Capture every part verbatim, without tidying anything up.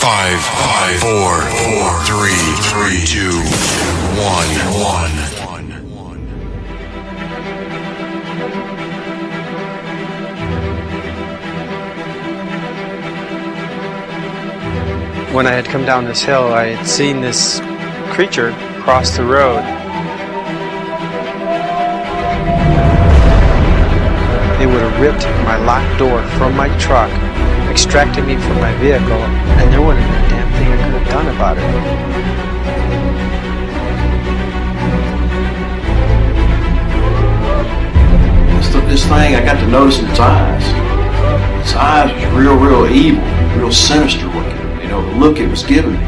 Five, five, four, four, three, three, two, one, one. When I had come down this hill, I had seen this creature cross the road. It would have ripped my locked door from my truck, extracted me from my vehicle, and there wouldn't have been a damn thing I could have done about it. This, this thing, I got to notice in its eyes. Its eyes was real, real evil, real sinister looking. You know, the look it was giving me.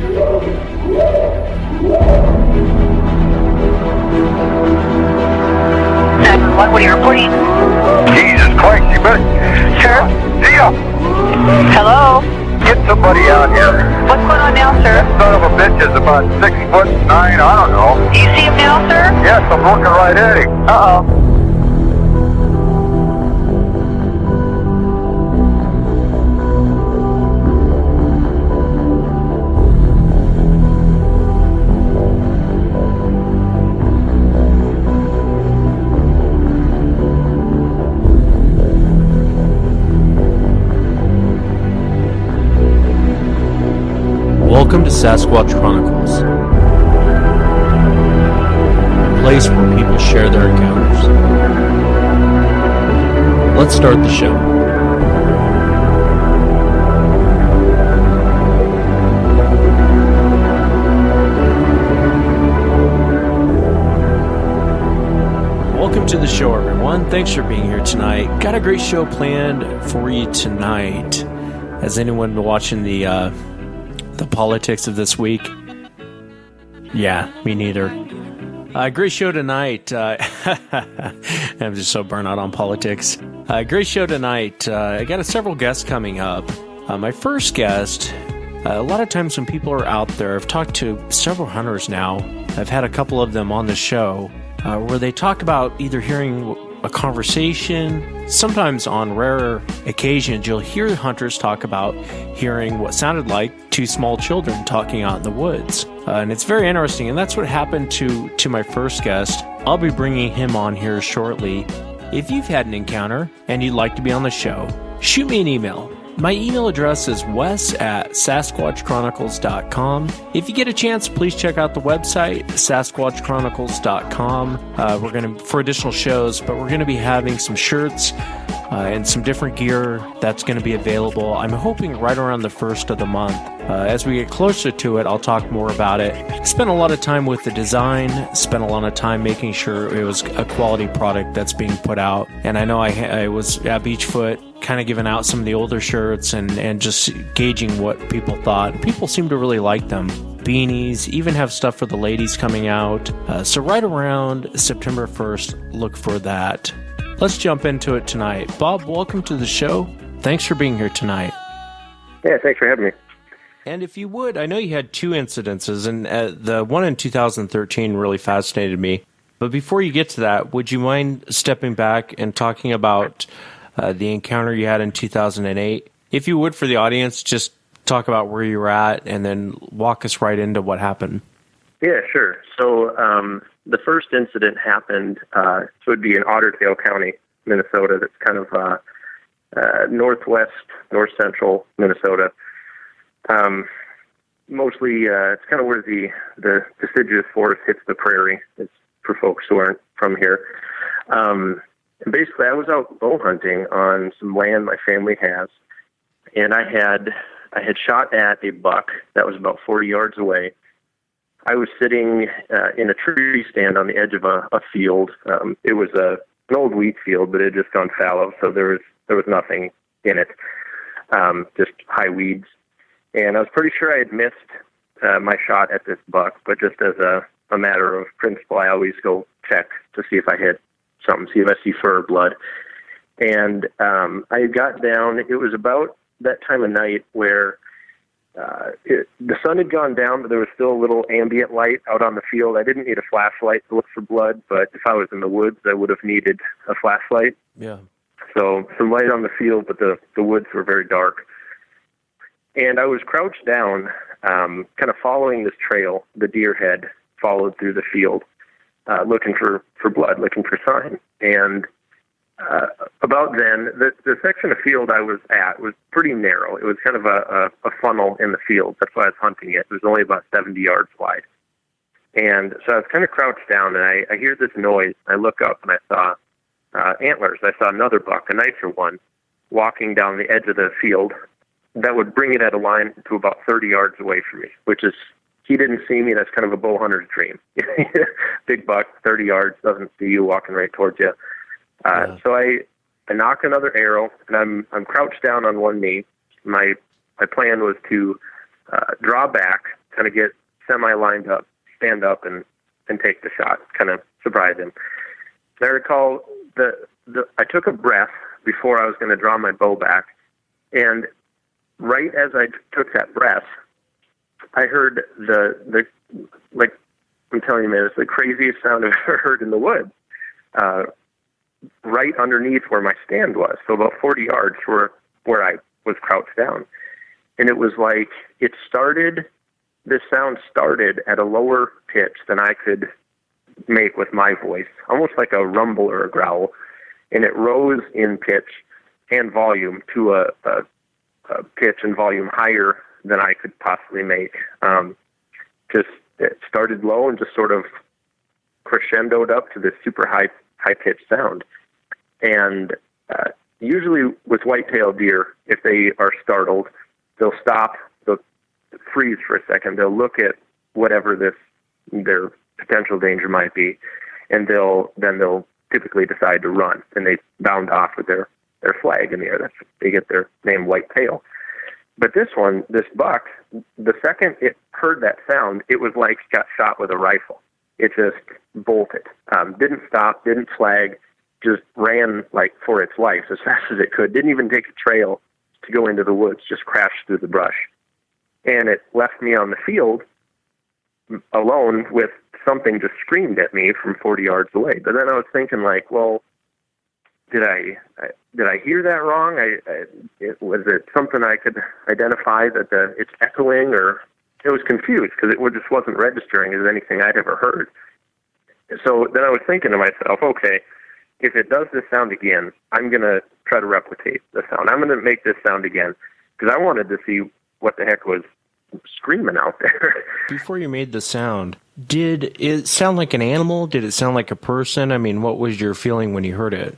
seven one, what are you reporting? Jesus Christ, you better... Sir? Zia! Hello? Get somebody out here. What's going on now, sir? That son of a bitch is about six foot nine, I don't know. Do you see him now, sir? Yes, I'm looking right at him. Uh-oh. Welcome to Sasquatch Chronicles, a place where people share their encounters. Let's start the show. Welcome to the show, everyone. Thanks for being here tonight. Got a great show planned for you tonight. Has anyone been watching the uh, the politics of this week? Yeah, me neither. Uh, great show tonight. Uh, I'm just so burnt out on politics. Uh, great show tonight. Uh, I got a, several guests coming up. Uh, my first guest, uh, a lot of times when people are out there, I've talked to several hunters now. I've had a couple of them on the show uh, where they talk about either hearing a conversation. Sometimes on rare occasions, you'll hear hunters talk about hearing what sounded like two small children talking out in the woods. Uh, and it's very interesting. And that's what happened to, to my first guest. I'll be bringing him on here shortly. If you've had an encounter and you'd like to be on the show, shoot me an email. My email address is wes at sasquatch chronicles dot com. If you get a chance, please check out the website, sasquatch chronicles dot com. Uh, we're going to, for additional shows, but we're going to be having some shirts uh, and some different gear that's going to be available. I'm hoping right around the first of the month. Uh, as we get closer to it, I'll talk more about it. Spent a lot of time with the design, spent a lot of time making sure it was a quality product that's being put out. And I know I, I was at Beachfoot kind of giving out some of the older shirts and, and just gauging what people thought. People seem to really like them. Beanies, even have stuff for the ladies coming out. Uh, so right around September first, look for that. Let's jump into it tonight. Bob, welcome to the show. Thanks for being here tonight. Yeah, thanks for having me. And if you would, I know you had two incidences, and uh, the one in two thousand thirteen really fascinated me. But before you get to that, would you mind stepping back and talking about uh, the encounter you had in two thousand eight? If you would, for the audience, just talk about where you were at and then walk us right into what happened. Yeah, sure. So um, the first incident happened, uh, so it would be in Otter Tail County, Minnesota. That's kind of uh, uh, northwest, north central Minnesota. Um, mostly, uh, it's kind of where the, the deciduous forest hits the prairie. It's for folks who aren't from here. Um, and basically, I was out bow hunting on some land my family has, and I had I had shot at a buck that was about forty yards away. I was sitting uh, in a tree stand on the edge of a, a field. Um, it was a an old wheat field, but it had just gone fallow, so there was there was nothing in it, um, just high weeds. And I was pretty sure I had missed uh, my shot at this buck, but just as a, a matter of principle, I always go check to see if I hit something, see if I see fur or blood. And um, I got down. It was about that time of night where uh, it, the sun had gone down, but there was still a little ambient light out on the field. I didn't need a flashlight to look for blood, but if I was in the woods, I would have needed a flashlight. Yeah. So some light on the field, but the, the woods were very dark. And I was crouched down, um, kind of following this trail. The deer had followed through the field, uh, looking for, for blood, looking for sign. And uh, about then, the, the section of field I was at was pretty narrow. It was kind of a, a, a funnel in the field. That's why I was hunting it. It was only about seventy yards wide. And so I was kind of crouched down, and I, I hear this noise. I look up, and I saw uh, antlers. I saw another buck, a nicer one, walking down the edge of the field. That would bring it at a line to about thirty yards away from me, which is, he didn't see me. That's kind of a bow hunter's dream. Big buck, thirty yards, doesn't see you walking right towards you. Uh, yeah. So I, I knock another arrow, and I'm I'm crouched down on one knee. My my plan was to uh, draw back, kind of get semi-lined up, stand up, and, and take the shot, kind of surprise him. I recall the, the I took a breath before I was going to draw my bow back, and right as I t- took that breath, I heard the, the like, I'm telling you, man, it's the craziest sound I've ever heard in the woods, uh, right underneath where my stand was, so about forty yards where, where I was crouched down. And it was like, it started, this sound started at a lower pitch than I could make with my voice, almost like a rumble or a growl, and it rose in pitch and volume to a, a Uh, pitch and volume higher than I could possibly make. Um, just it started low and just sort of crescendoed up to this super high high pitched sound. And uh, usually with white-tailed deer, if they are startled, they'll stop, they'll freeze for a second, they'll look at whatever this their potential danger might be, and they'll then they'll typically decide to run, and they bound off with their their flag in the air. That's, they get their name white-tail. But this one, this buck, the second it heard that sound, it was like it got shot with a rifle. It just bolted. Um, didn't stop, didn't flag, just ran like for its life as fast as it could. Didn't even take a trail to go into the woods, just crashed through the brush. And it left me on the field alone with something just screamed at me from forty yards away. But then I was thinking like, well, Did I, I did I hear that wrong? I, I it, was it something I could identify that the, it's echoing, or it was confused because it just wasn't registering as anything I'd ever heard. So then I was thinking to myself, okay, if it does this sound again, I'm going to try to replicate the sound. I'm going to make this sound again because I wanted to see what the heck was screaming out there. Before you made the sound, did it sound like an animal? Did it sound like a person? I mean, what was your feeling when you heard it?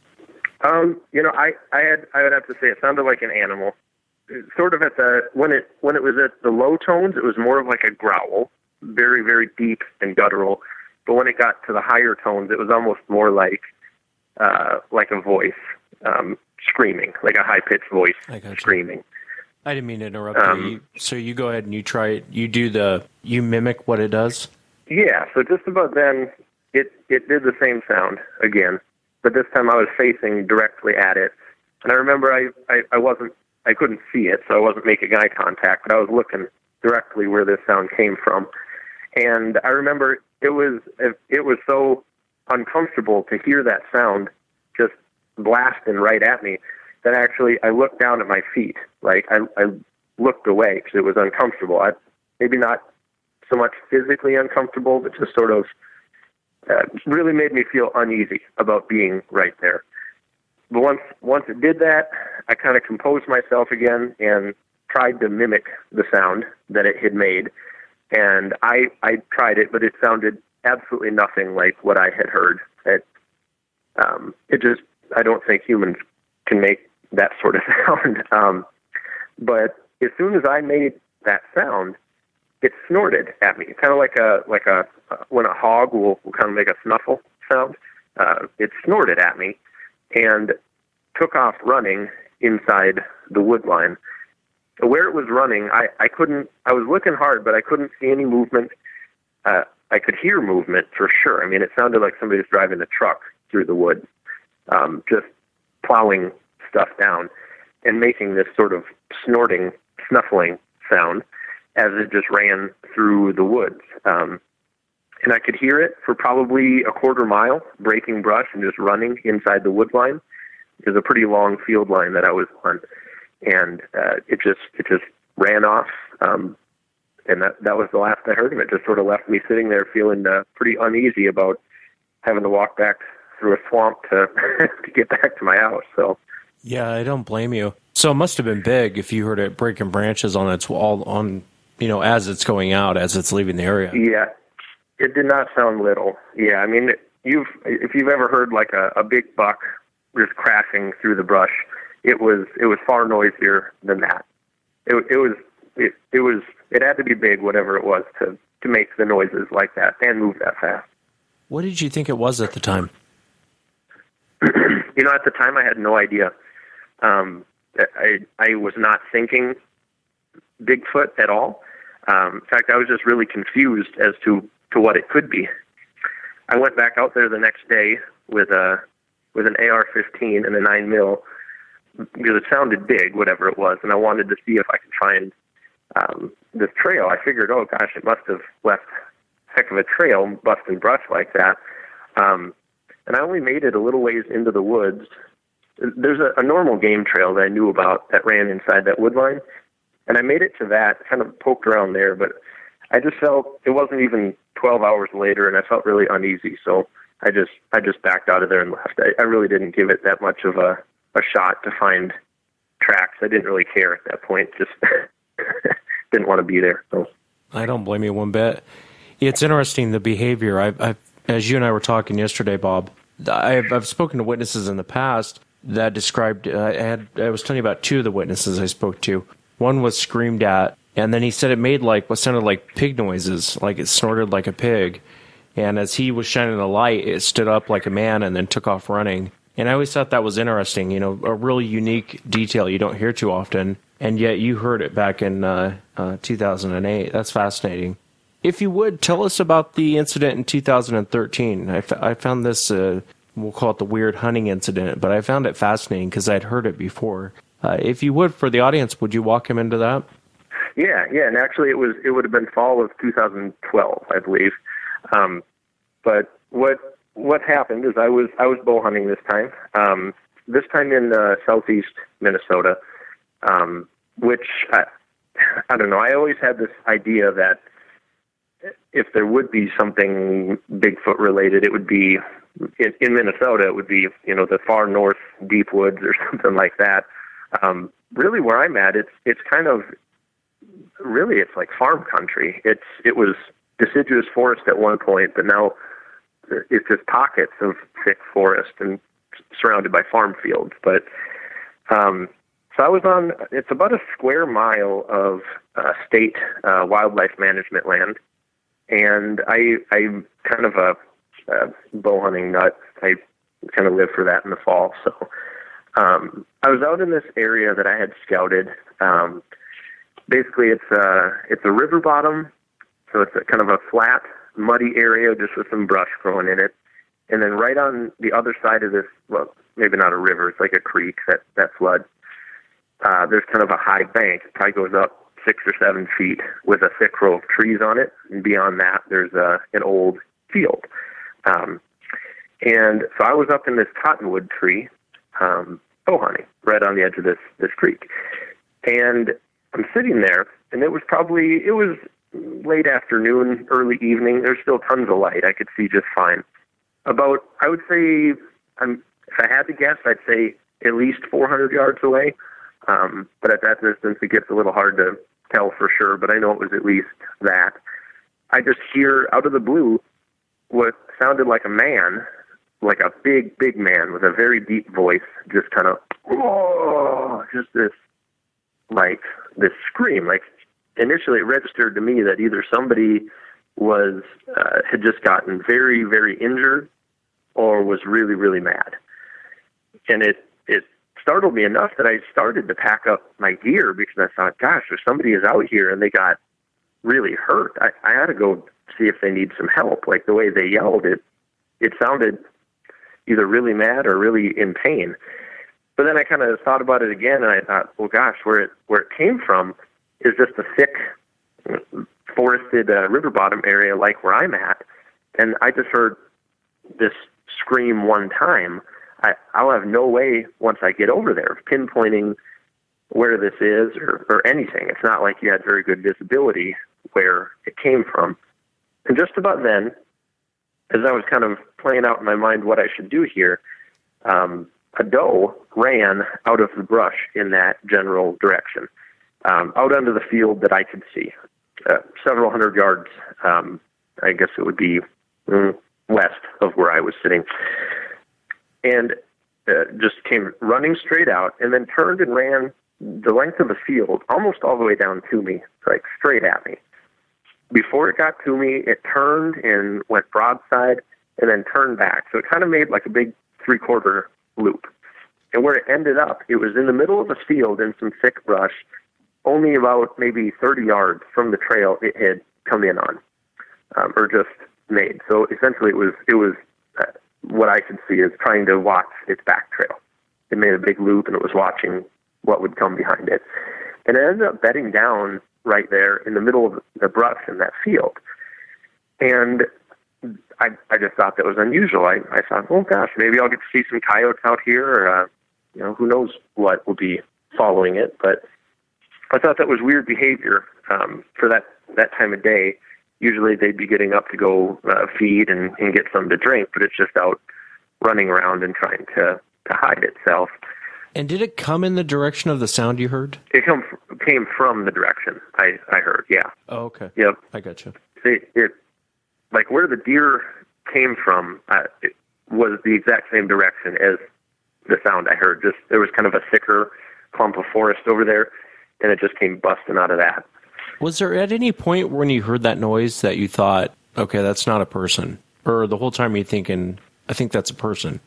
Um, you know, I, I had I would have to say it sounded like an animal. Sort of at the when it when it was at the low tones, it was more of like a growl, very very deep and guttural. But when it got to the higher tones, it was almost more like uh, like a voice um, screaming, like a high pitched voice screaming. I didn't mean to interrupt um, you. So you go ahead and you try it. You do the you mimic what it does. Yeah. So just about then, it it did the same sound again. But this time I was facing directly at it. And I remember I, I, I wasn't, I couldn't see it, so I wasn't making eye contact, but I was looking directly where this sound came from. And I remember it was, it was so uncomfortable to hear that sound just blasting right at me that actually I looked down at my feet. Like I, I looked away because it was uncomfortable. I, maybe not so much physically uncomfortable, but just sort of, Uh, really made me feel uneasy about being right there. But once once it did that, I kind of composed myself again and tried to mimic the sound that it had made. And I I tried it, but it sounded absolutely nothing like what I had heard. It um, it just I don't think humans can make that sort of sound. Um, but as soon as I made that sound, it snorted at me, kind of like a like a uh, when a hog will, will kind of make a snuffle sound. Uh, it snorted at me and took off running inside the wood line. Where it was running, I, I couldn't. I was looking hard, but I couldn't see any movement. Uh, I could hear movement for sure. I mean, it sounded like somebody was driving a truck through the woods, um, just plowing stuff down and making this sort of snorting, snuffling sound as it just ran through the woods. Um, and I could hear it for probably a quarter mile, breaking brush and just running inside the wood line. It was a pretty long field line that I was on. And uh, it just it just ran off. Um, and that, that was the last I heard of it. Just sort of left me sitting there feeling uh, pretty uneasy about having to walk back through a swamp to to get back to my house. So yeah, I don't blame you. So it must have been big if you heard it breaking branches on its all on you know as it's going out, as it's leaving the area. Yeah, it did not sound little. Yeah, I mean, you've if you've ever heard like a, a big buck just crashing through the brush, it was it was far noisier than that. It, it was it, it was it had to be big, whatever it was, to to make the noises like that and move that fast. What did you think it was at the time? You know, at the time, I had no idea. Um, I I was not thinking Bigfoot at all. Um, in fact, I was just really confused as to, to what it could be. I went back out there the next day with a with an A R fifteen and a nine mil because it sounded big, whatever it was, and I wanted to see if I could find um, this trail. I figured, oh gosh, it must have left a heck of a trail, busting brush like that. Um, And I only made it a little ways into the woods. There's a, a normal game trail that I knew about that ran inside that wood line. And I made it to that, kind of poked around there, but I just felt it wasn't even twelve hours later, and I felt really uneasy. So I just I just backed out of there and left. I, I really didn't give it that much of a, a shot to find tracks. I didn't really care at that point. Just didn't want to be there. So I don't blame you one bit. It's interesting, the behavior. I, I, as you and I were talking yesterday, Bob, I've, I've spoken to witnesses in the past that described, uh, I, had, I was telling you about two of the witnesses I spoke to. One was screamed at, and then he said it made like what sounded like pig noises, like it snorted like a pig. And as he was shining the light, it stood up like a man and then took off running. And I always thought that was interesting, you know, a really unique detail you don't hear too often. And yet you heard it back in uh, uh, two thousand eight. That's fascinating. If you would, tell us about the incident in two thousand thirteen. I, f- I found this, uh, we'll call it the weird hunting incident, but I found it fascinating because I'd heard it before. Uh, if you would, for the audience, would you walk him into that? Yeah, yeah, and actually it was it would have been fall of two thousand twelve, I believe. Um, but what what happened is I was I was bow hunting this time. Um, this time in uh, southeast Minnesota, um, which I, I don't know. I always had this idea that if there would be something Bigfoot related, it would be in, in Minnesota. It would be, you know, the far north deep woods or something like that. Um, really, where I'm at, it's it's kind of really it's like farm country. It's it was deciduous forest at one point, but now it's just pockets of thick forest and surrounded by farm fields. But um, so I was on. It's about a square mile of uh, state uh, wildlife management land. And I, I'm kind of a, a bow hunting nut. I kind of live for that in the fall. So um, I was out in this area that I had scouted. Um, basically, it's a, it's a river bottom, so it's a kind of a flat, muddy area just with some brush growing in it. And then right on the other side of this, well, maybe not a river, it's like a creek that, that floods. Uh, there's kind of a high bank. It probably goes up six or seven feet with a thick row of trees on it. And beyond that, there's a, an old field. Um, and so I was up in this cottonwood tree, um, bow hunting, right on the edge of this, this creek. And I'm sitting there, and it was probably, it was late afternoon, early evening. There's still tons of light. I could see just fine. About, I would say, I'm, if I had to guess, I'd say at least four hundred yards away. Um, but at that distance, it gets a little hard to tell for sure, but I know it was at least that. I just hear out of the blue what sounded like a man, like a big, big man with a very deep voice, just kind of, oh, just this, like, this scream. Like, initially it registered to me that either somebody was, uh, had just gotten very, very injured or was really, really mad. And it, it, startled me enough that I started to pack up my gear because I thought, gosh, if somebody is out here and they got really hurt, I, I had to go see if they need some help. Like the way they yelled, it it sounded either really mad or really in pain. But then I kind of thought about it again, and I thought, well, gosh, where it where it came from is just a thick, forested uh, river bottom area like where I'm at, and I just heard this scream one time. I, I'll have no way, once I get over there, of pinpointing where this is or, or anything. It's not like you had very good visibility where it came from. And just about then, as I was kind of playing out in my mind what I should do here, um, a doe ran out of the brush in that general direction, um, out onto the field that I could see, uh, several hundred yards. Um, I guess it would be mm, west of where I was sitting, and uh, just came running straight out, and then turned and ran the length of the field, almost all the way down to me, like straight at me. Before it got to me, it turned and went broadside, and then turned back. So it kind of made like a big three-quarter loop. And where it ended up, it was in the middle of a field in some thick brush, only about maybe thirty yards from the trail it had come in on, um, or just made. So essentially it was, it was uh, what I could see is trying to watch its back trail. It made a big loop, and it was watching what would come behind it. And it ended up bedding down right there in the middle of the brush in that field. And I, I just thought that was unusual. I, I thought, oh gosh, maybe I'll get to see some coyotes out here, or, uh, you know, who knows what will be following it. But I thought that was weird behavior um, for that, that time of day. Usually they'd be getting up to go uh, feed and, and get something to drink, but it's just out running around and trying to, to hide itself. And did it come in the direction of the sound you heard? It come, came from the direction I, I heard, yeah. Oh, okay. Yep. I gotcha. It, it like where the deer came from, uh, it was the exact same direction as the sound I heard. Just there was kind of a thicker clump of forest over there, and it just came busting out of that. Was there at any point when you heard that noise that you thought, okay, that's not a person? Or the whole time you're thinking, I think that's a person?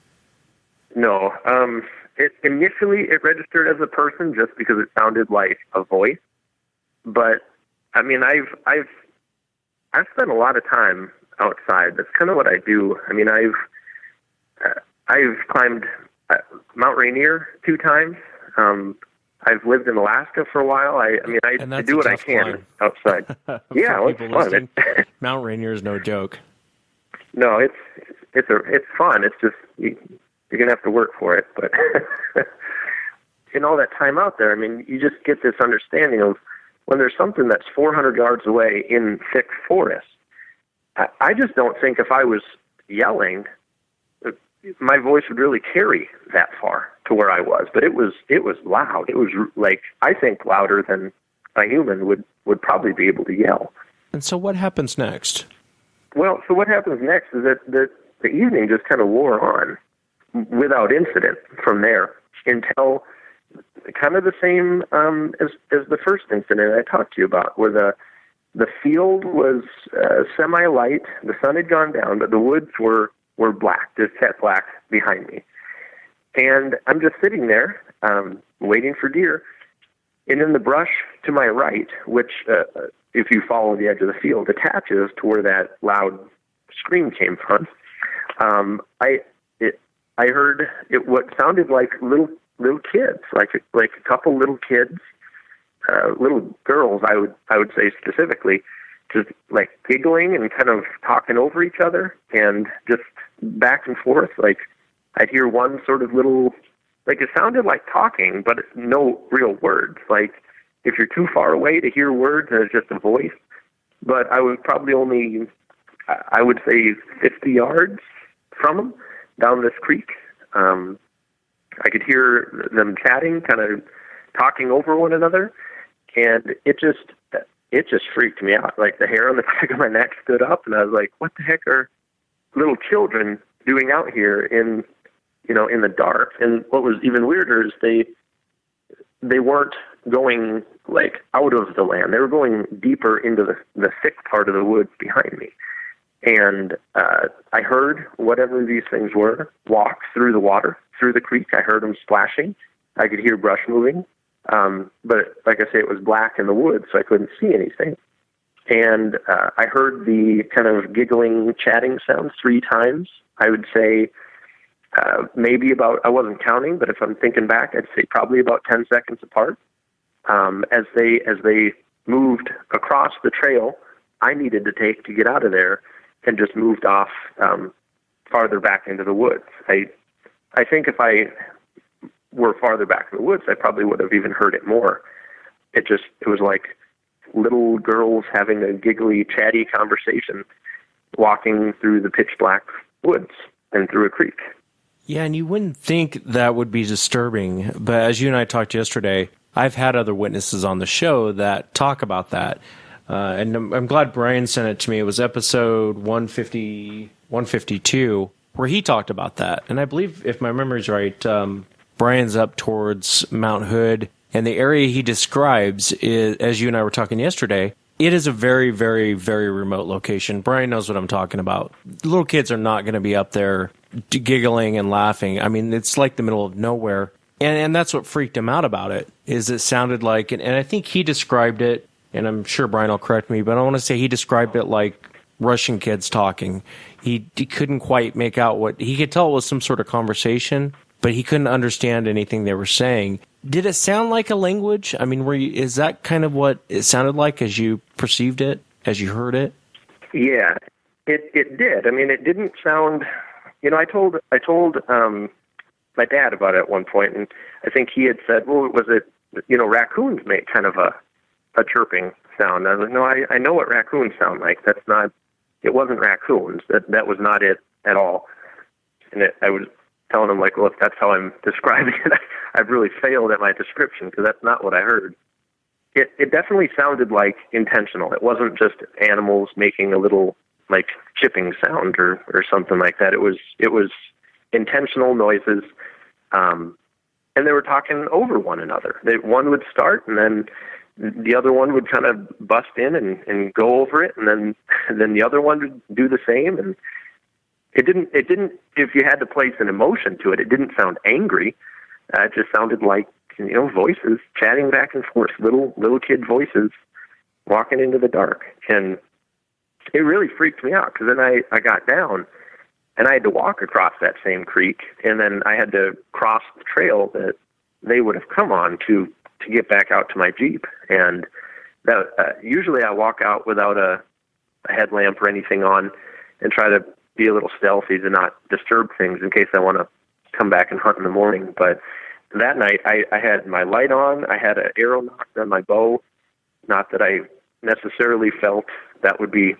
No. Um, it, initially, it registered as a person just because it sounded like a voice. But, I mean, I've I've I've spent a lot of time outside. That's kind of what I do. I mean, I've uh, I've climbed uh, Mount Rainier two times. Um, I've lived in Alaska for a while. I, I mean, I, I do what I can climb. outside. Yeah, well, it's fun. It, Mount Rainier is no joke. No, it's it's a it's fun. It's just you, you're gonna have to work for it. But in all that time out there, I mean, you just get this understanding of when there's something that's four hundred yards away in thick forest. I, I just don't think if I was yelling, my voice would really carry that far to where I was. But it was it was loud. It was like, I think, louder than a human would, would probably be able to yell. And so what happens next? Well, so what happens next is that the, the evening just kind of wore on without incident from there until kind of the same um, as, as the first incident I talked to you about, where the the field was uh, semi-light, the sun had gone down, but the woods were, were black, just jet black behind me. And I'm just sitting there um, waiting for deer. And in the brush to my right, which, uh, if you follow the edge of the field, attaches to where that loud scream came from, um, I it, I heard it what sounded like little little kids, like like a couple little kids, uh, little girls. I would I would say specifically, just like giggling and kind of talking over each other and just back and forth. Like I'd hear one sort of little, like it sounded like talking, but no real words. Like if you're too far away to hear words, and it's just a voice. But I was probably only, I would say, fifty yards from them down this creek. Um, I could hear them chatting, kind of talking over one another, and it just it just freaked me out. Like the hair on the back of my neck stood up, and I was like, "What the heck are little children doing out here in, you know, in the dark?" And what was even weirder is they they weren't going like out of the land; they were going deeper into the the thick part of the woods behind me. And uh, I heard whatever these things were walk through the water, through the creek. I heard them splashing. I could hear brush moving. Um, but like I say, it was black in the woods, so I couldn't see anything. And uh, I heard the kind of giggling, chatting sound three times. I would say uh, maybe about, I wasn't counting, but if I'm thinking back, I'd say probably about ten seconds apart. Um, as they as they moved across the trail I needed to take to get out of there, and just moved off um, farther back into the woods. I I think if I were farther back in the woods, I probably would have even heard it more. It just, it was like little girls having a giggly, chatty conversation walking through the pitch black woods and through a creek. Yeah, and you wouldn't think that would be disturbing, but as you and I talked yesterday, I've had other witnesses on the show that talk about that. Uh, and I'm, I'm glad Brian sent it to me. It was episode one fifty, one fifty-two, where he talked about that. And I believe, if my memory's right, um, Brian's up towards Mount Hood, and the area he describes is, as you and I were talking yesterday, it is a very, very, very remote location. Brian knows what I'm talking about. Little kids are not going to be up there giggling and laughing. I mean, it's like the middle of nowhere. And and that's what freaked him out about it, is it sounded like, and, and I think he described it, and I'm sure Brian will correct me, but I want to say he described it like Russian kids talking. He, he couldn't quite make out what, he could tell it was some sort of conversation, but he couldn't understand anything they were saying. Did it sound like a language? I mean, were you, is that kind of what it sounded like as you perceived it, as you heard it? Yeah, it it did. I mean, it didn't sound, you know, I told, I told um, my dad about it at one point, and I think he had said, well, was it, you know, raccoons make kind of a, a chirping sound. I was like, no, I, I know what raccoons sound like. That's not, it wasn't raccoons. That that was not it at all. And it, I was telling him, like, well, if that's how I'm describing it, I've really failed at my description, because that's not what I heard. It it definitely sounded like intentional. It wasn't just animals making a little, like, chipping sound or, or something like that. It was it was intentional noises, um, and they were talking over one another. They, one would start, and then the other one would kind of bust in and, and go over it, and then and then the other one would do the same. And it didn't it didn't if you had to place an emotion to it, it didn't sound angry. Uh, it just sounded like, you know, voices chatting back and forth, little little kid voices walking into the dark. And it really freaked me out, because then I, I got down and I had to walk across that same creek, and then I had to cross the trail that they would have come on to to get back out to my Jeep. And that, uh, usually I walk out without a, a headlamp or anything on and try to be a little stealthy to not disturb things in case I want to come back and hunt in the morning. But that night I, I had my light on, I had an arrow nocked on my bow. Not that I necessarily felt that would be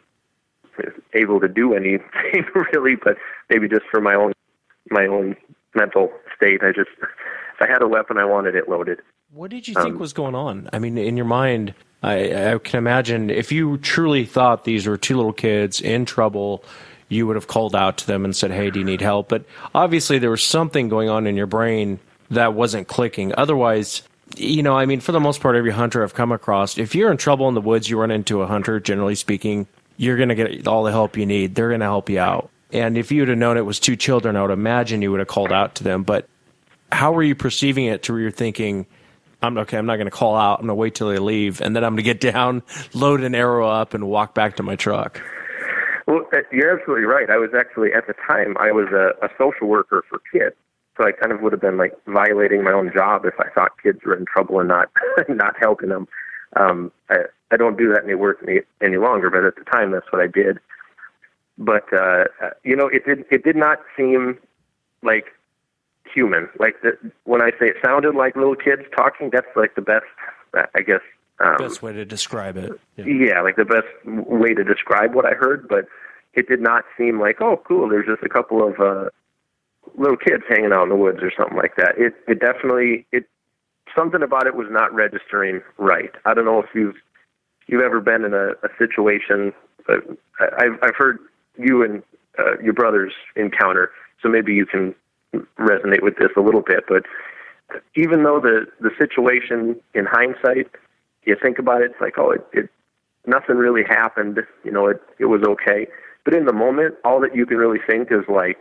able to do anything really, but maybe just for my own my own mental state. I just, if I had a weapon, I wanted it loaded. What did you think um, was going on? I mean, in your mind, I, I can imagine if you truly thought these were two little kids in trouble, you would have called out to them and said, hey, do you need help? But obviously there was something going on in your brain that wasn't clicking. Otherwise, you know, I mean, for the most part, every hunter I've come across, if you're in trouble in the woods, you run into a hunter, generally speaking, you're going to get all the help you need. They're going to help you out. And if you would have known it was two children, I would imagine you would have called out to them. But how were you perceiving it to where you're thinking, I'm okay, I'm not going to call out, I'm going to wait till they leave, and then I'm going to get down, load an arrow up, and walk back to my truck? Well, you're absolutely right. I was actually, at the time, I was a, a social worker for kids. So I kind of would have been like violating my own job if I thought kids were in trouble and not not helping them. Um, I, I don't do that any work any, any longer, but at the time, that's what I did. But, uh, you know, it did, it did not seem like human. Like the, when I say it sounded like little kids talking, that's like the best, I guess. Um, best way to describe it. Yeah. yeah, like the best way to describe what I heard. But it did not seem like, oh, cool, there's just a couple of uh, little kids hanging out in the woods or something like that. It it definitely, it something about it was not registering right. I don't know if you've you've ever been in a, a situation, but I, I've, I've heard you and uh, your brothers encounter, so maybe you can resonate with this a little bit. But even though the, the situation in hindsight, you think about it, it's like, oh, it, it nothing really happened, you know, it, it was okay. But in the moment, all that you can really think is like,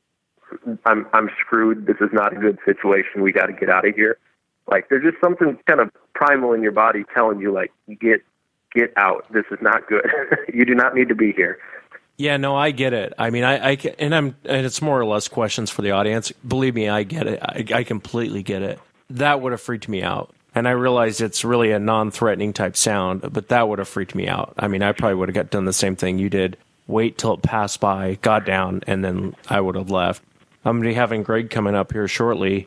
I'm I'm screwed. This is not a good situation. We got to get out of here. Like, there's just something kind of primal in your body telling you, like, get get out. This is not good. You do not need to be here. Yeah, no, I get it. I mean, I, I and I'm, and it's more or less questions for the audience. Believe me, I get it. I, I completely get it. That would have freaked me out. And I realize it's really a non-threatening type sound, but that would have freaked me out. I mean, I probably would have got done the same thing you did. Wait till it passed by, got down, and then I would have left. I'm going to be having Greg coming up here shortly.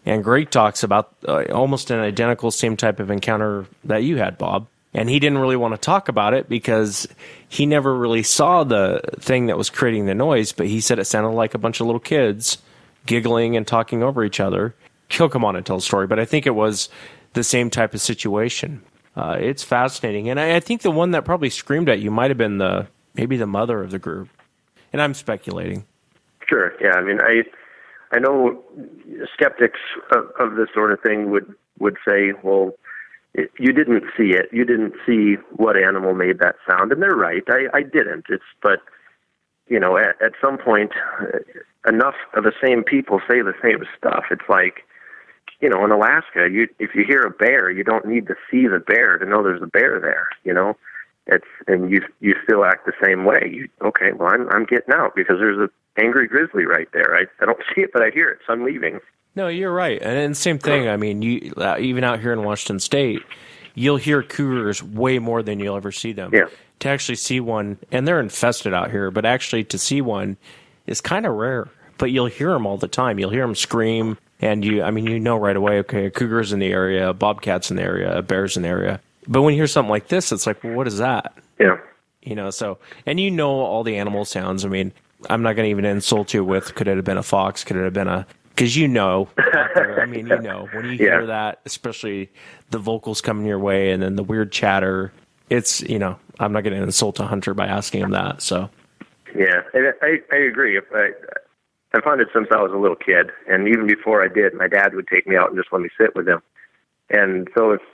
And Greg talks about uh, almost an identical same type of encounter that you had, Bob. And he didn't really want to talk about it because he never really saw the thing that was creating the noise, but he said it sounded like a bunch of little kids giggling and talking over each other. He'll come on and tell a story, but I think it was the same type of situation. Uh, it's fascinating. And I, I think the one that probably screamed at you might have been the maybe the mother of the group. And I'm speculating. Sure, yeah. I mean, I I know skeptics of, of this sort of thing would, would say, well, it, you didn't see it. You didn't see what animal made that sound. And they're right. I, I didn't. It's But, you know, at, at some point, uh, enough of the same people say the same stuff. It's like, you know, in Alaska, you if you hear a bear, you don't need to see the bear to know there's a bear there, you know. It's and you you still act the same way. You okay? Well, I'm I'm getting out because there's a angry grizzly right there. I I don't see it, but I hear it, so I'm leaving. No, you're right, and, and same thing. I mean, you uh, even out here in Washington State, you'll hear cougars way more than you'll ever see them. Yeah. To actually see one, and they're infested out here, but actually to see one is kind of rare. But you'll hear them all the time. You'll hear them scream, and you I mean, you know right away. Okay, a cougar's in the area, a bobcat's in the area, a bear's in the area. But when you hear something like this, it's like, well, what is that? Yeah. You know, so, and you know all the animal sounds. I mean, I'm not going to even insult you with, could it have been a fox? Could it have been a, because you know, out there, I mean, you know, when you hear Yeah. that, especially the vocals coming your way and then the weird chatter, it's, you know, I'm not going to insult a hunter by asking him that, so. Yeah, I, I, I agree. If I, I've hunted since I was a little kid, and even before I did, my dad would take me out and just let me sit with him. And so if,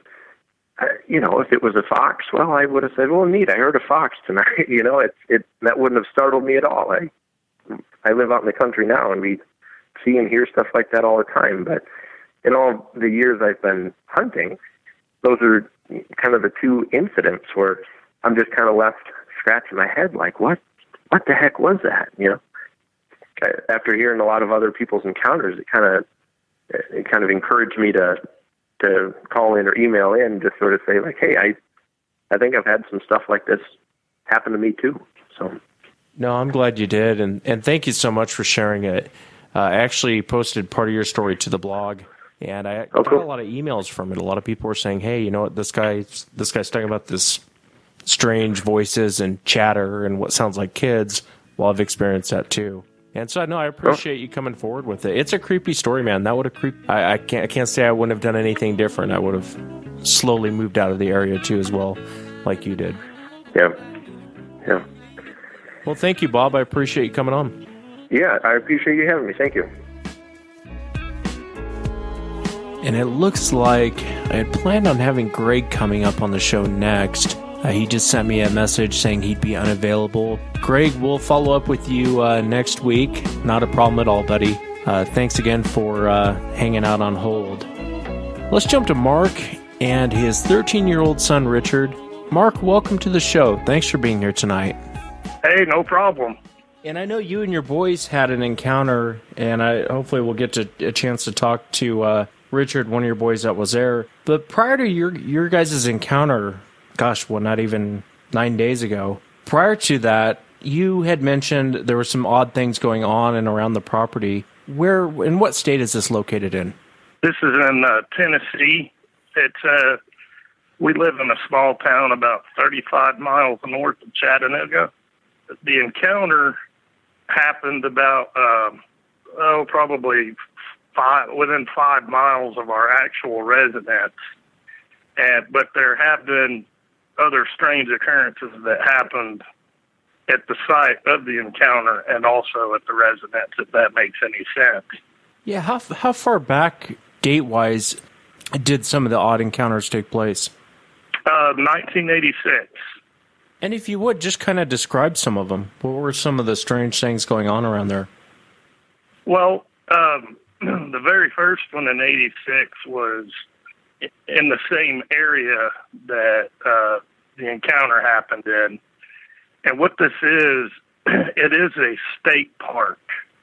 you know, if it was a fox, well, I would have said, well, neat, I heard a fox tonight. You know, it, it, that wouldn't have startled me at all. I, I live out in the country now, and we see and hear stuff like that all the time. But in all the years I've been hunting, those are kind of the two incidents where I'm just kind of left scratching my head like, what, what the heck was that? You know, after hearing a lot of other people's encounters, it kind of, it kind of encouraged me to, to call in or email in, just sort of say like, hey, I, I think I've had some stuff like this happen to me too. So, no, I'm glad you did, and and thank you so much for sharing it. Uh, I actually posted part of your story to the blog, and I oh, got cool. a lot of emails from it. A lot of people were saying, hey, you know what, this guy, this guy's talking about this strange voices and chatter and what sounds like kids. Well, I've experienced that too. And so, no, I appreciate you coming forward with it. It's a creepy story, man. That would have creeped. I, I can't. I can't say I wouldn't have done anything different. I would have slowly moved out of the area too, as well, like you did. Yeah, yeah, Well, thank you, Bob. I appreciate you coming on. yeah. I appreciate you having me. Thank you. And it looks like I had planned on having Greg coming up on the show next. Uh, he just sent me a message saying he'd be unavailable. Greg, we'll follow up with you uh, next week. Not a problem at all, buddy. Uh, thanks again for uh, hanging out on hold. Let's jump to Mark and his thirteen-year-old son, Richard. Mark, welcome to the show. Thanks for being here tonight. Hey, no problem. And I know you and your boys had an encounter, and I hopefully we'll get to, a chance to talk to uh, Richard, one of your boys that was there. But prior to your your guys' encounter, gosh, well, not even nine days ago, prior to that, you had mentioned there were some odd things going on and around the property. Where, in what state is this located in? This is in uh, Tennessee. It's uh, we live in a small town about thirty-five miles north of Chattanooga. The encounter happened about um, oh, probably five within five miles of our actual residence, and but there have been other strange occurrences that happened at the site of the encounter and also at the residence, if that makes any sense. Yeah, how how far back date-wise did some of the odd encounters take place? Uh, nineteen eighty-six. And if you would, just kind of describe some of them. What were some of the strange things going on around there? Well, um, the very first one in eighty-six was in the same area that uh, the encounter happened in. And what this is, it is a state park.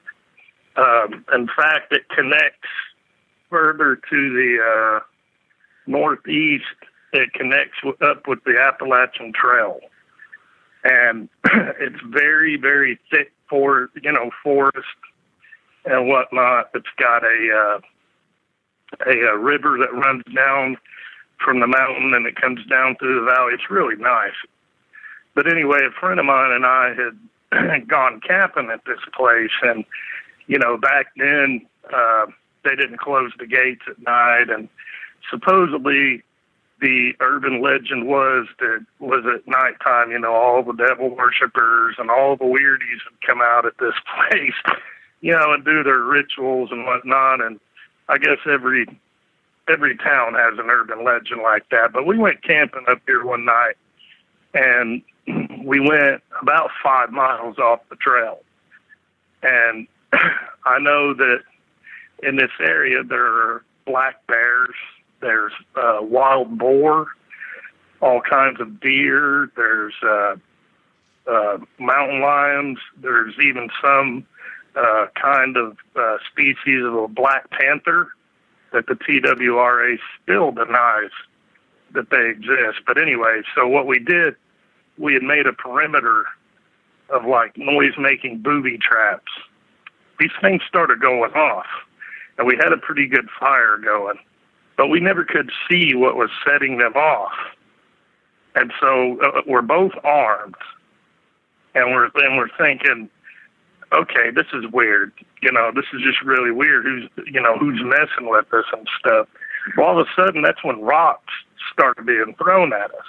Um, in fact, it connects further to the uh, northeast. It connects w- up with the Appalachian Trail. And it's very, very thick for, you know, forest and whatnot. It's got a, uh, a, a river that runs down from the mountain and it comes down through the valley. It's really nice. But anyway, a friend of mine and I had gone camping at this place, and, you know, back then uh, they didn't close the gates at night, and supposedly the urban legend was that was at nighttime, you know, all the devil worshippers and all the weirdies would come out at this place, you know, and do their rituals and whatnot. And I guess every every town has an urban legend like that. But we went camping up here one night, and we went about five miles off the trail. And I know that in this area there are black bears, there's uh, wild boar, all kinds of deer, there's uh, uh, mountain lions, there's even some uh, kind of uh, species of a black panther that the T W R A still denies that they exist. But anyway, so what we did, we had made a perimeter of like noise-making booby traps. These things started going off, and we had a pretty good fire going, but we never could see what was setting them off. And so uh, we're both armed, and we're and we're thinking, okay, this is weird. You know, this is just really weird. Who's you know who's messing with us and stuff? Well, all of a sudden, that's when rocks started being thrown at us.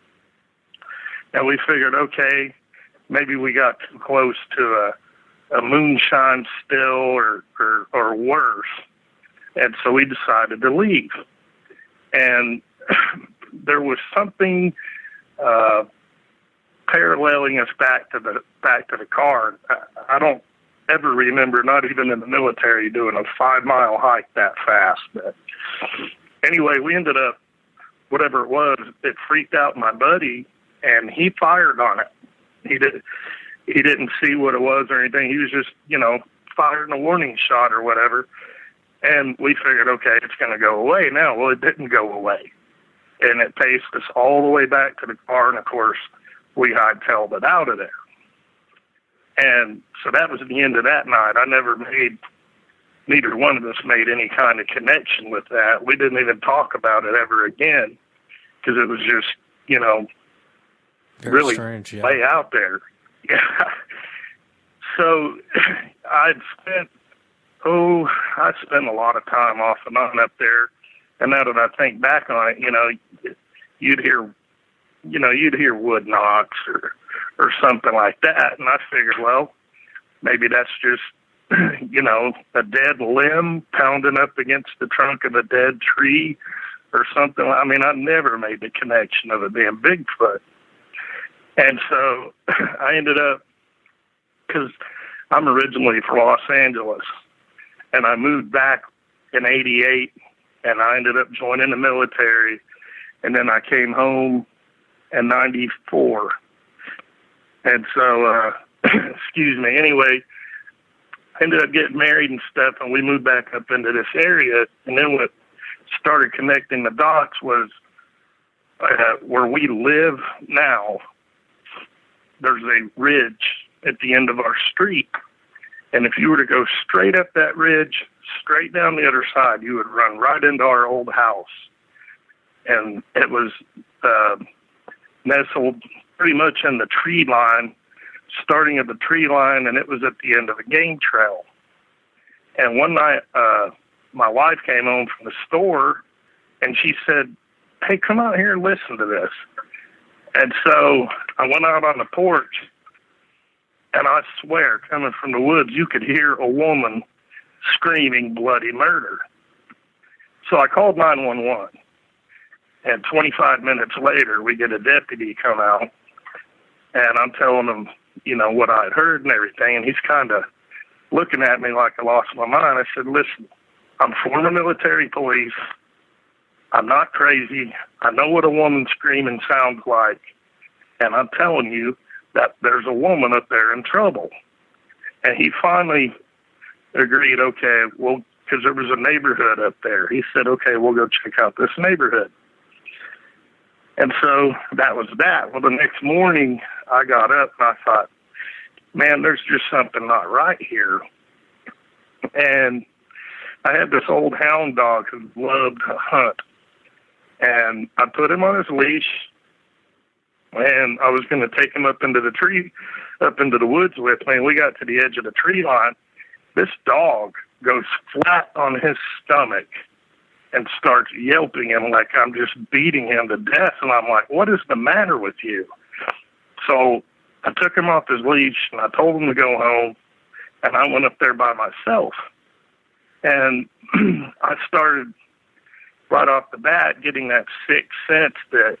And we figured, okay, maybe we got too close to a, a moonshine still or, or, or worse. And so we decided to leave. And there was something uh, paralleling us back to the back to the car. I, I don't ever remember, not even in the military, doing a five-mile hike that fast. But anyway, we ended up, whatever it was, it freaked out my buddy, and he fired on it. He did. He didn't see what it was or anything. He was just, you know, firing a warning shot or whatever. And we figured, okay, it's going to go away now. Well, it didn't go away. And it paced us all the way back to the car. And, of course, we hightailed it out of there. And so that was the end of that night. I never made, neither one of us made any kind of connection with that. We didn't even talk about it ever again because it was just, you know, Very really strange, yeah. way out there. Yeah. So I'd spent, oh, I spent a lot of time off and on up there. And now that I think back on it, you know, you'd hear, you know, you'd hear wood knocks or, or something like that. And I figured, well, maybe that's just, you know, a dead limb pounding up against the trunk of a dead tree or something. I mean, I never made the connection of it being Bigfoot. And so I ended up, because I'm originally from Los Angeles, and I moved back in eighty-eight, and I ended up joining the military, and then I came home in ninety-four. And so, uh, excuse me, anyway, I ended up getting married and stuff, and we moved back up into this area, and then what started connecting the dots was uh, where we live now. There's a ridge at the end of our street. And if you were to go straight up that ridge, straight down the other side, you would run right into our old house. And it was uh, nestled pretty much in the tree line, starting at the tree line, and it was at the end of a game trail. And one night, uh, my wife came home from the store, and she said, hey, come out here and listen to this. And so I went out on the porch, and I swear, coming from the woods, you could hear a woman screaming bloody murder. So I called nine one one, and twenty-five minutes later, we get a deputy come out, and I'm telling him, you know, what I'd heard and everything, and he's kind of looking at me like I lost my mind. I said, listen, I'm former military police. I'm not crazy. I know what a woman screaming sounds like. And I'm telling you that there's a woman up there in trouble. And he finally agreed, okay, well, because there was a neighborhood up there. He said, okay, we'll go check out this neighborhood. And so that was that. Well, the next morning I got up and I thought, man, there's just something not right here. And I had this old hound dog who loved to hunt, and I put him on his leash, and I was going to take him up into the tree, up into the woods with me, and we got to the edge of the tree line. This dog goes flat on his stomach and starts yelping him like I'm just beating him to death, and I'm like, what is the matter with you? So I took him off his leash, and I told him to go home, and I went up there by myself. And I started right off the bat getting that sixth sense that,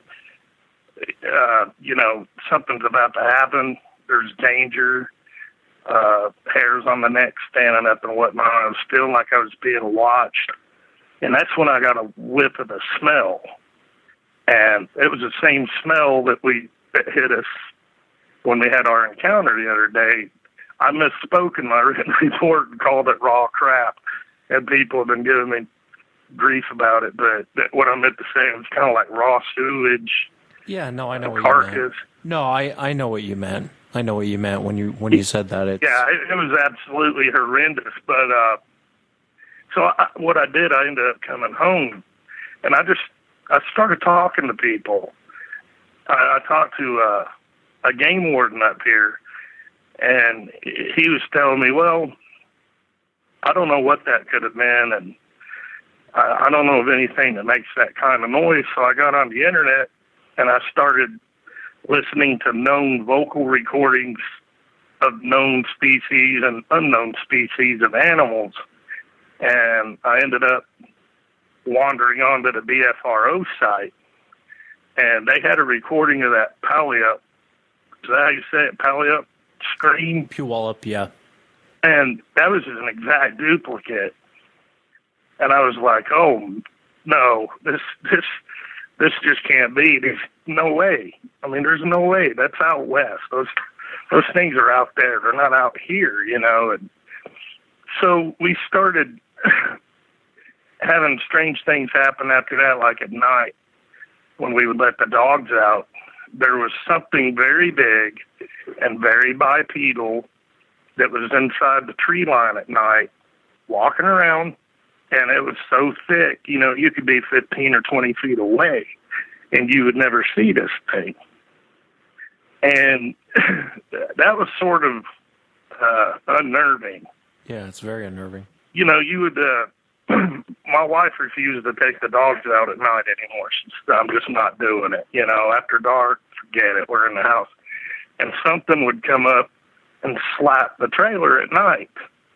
uh, you know, something's about to happen. There's danger, uh, hairs on the neck standing up and whatnot. I was feeling like I was being watched. And that's when I got a whiff of the smell. And it was the same smell that we that hit us when we had our encounter the other day. I misspoke in my written report and called it raw crap. And people have been giving me grief about it, but that, what I meant to say was kind of like raw sewage. Yeah, no, I know what carcass. you meant. No, I, I know what you meant. I know what you meant when you when you said that. It's... Yeah, it, it was absolutely horrendous. But uh, so I, what I did, I ended up coming home, and I just I started talking to people. I, I talked to uh, a game warden up here, and he was telling me, well, I don't know what that could have been, and I, I don't know of anything that makes that kind of noise. So I got on the internet, and I started listening to known vocal recordings of known species and unknown species of animals. And I ended up wandering onto the B F R O site, and they had a recording of that Puyallup. Is that how you say it? Puyallup scream? Puyallup, yeah. And that was an exact duplicate. And I was like, oh, no, this this this just can't be. There's no way. I mean, there's no way. That's out west. Those those things are out there. They're not out here, you know. And so we started having strange things happen after that, like at night when we would let the dogs out. There was something very big and very bipedal that was inside the tree line at night, walking around, and it was so thick, you know, you could be fifteen or twenty feet away, and you would never see this thing. And that was sort of uh, unnerving. Yeah, it's very unnerving. You know, you would, uh, my wife refused to take the dogs out at night anymore. She said, I'm just not doing it. You know, after dark, forget it, we're in the house. And something would come up and slap the trailer at night.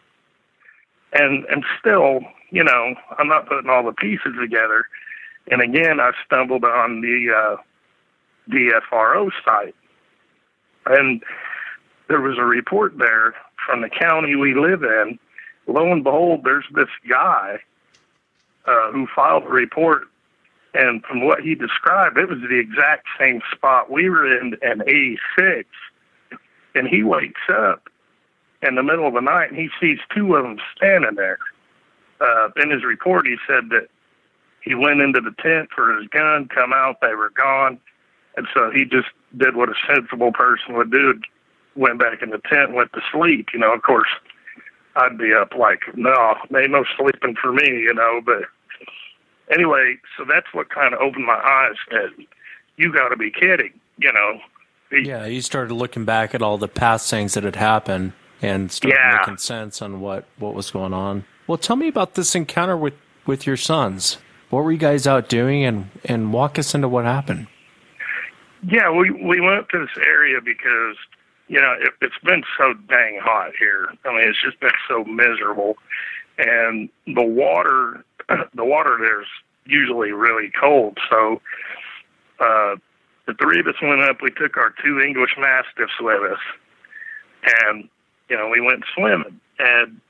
And and still, you know, I'm not putting all the pieces together. And again, I stumbled on the uh, D F R O site. And there was a report there from the county we live in. Lo and behold, there's this guy uh, who filed a report. And from what he described, it was the exact same spot we were in in eighty-six. And he wakes up in the middle of the night, and he sees two of them standing there. Uh, in his report, he said that he went into the tent for his gun, come out, they were gone. And so he just did what a sensible person would do, went back in the tent, went to sleep. You know, of course, I'd be up like, no, ain't no sleeping for me, you know. But anyway, so that's what kind of opened my eyes that you got to be kidding, you know. Yeah, you started looking back at all the past things that had happened and started yeah. making sense on what, what was going on. Well, tell me about this encounter with, with your sons. What were you guys out doing, and, and walk us into what happened? Yeah, we, we went to this area because, you know, it, it's been so dang hot here. I mean, it's just been so miserable. And the water, the water there's usually really cold. So, uh, the three of us went up. We took our two English Mastiffs with us, and, you know, we went swimming. And,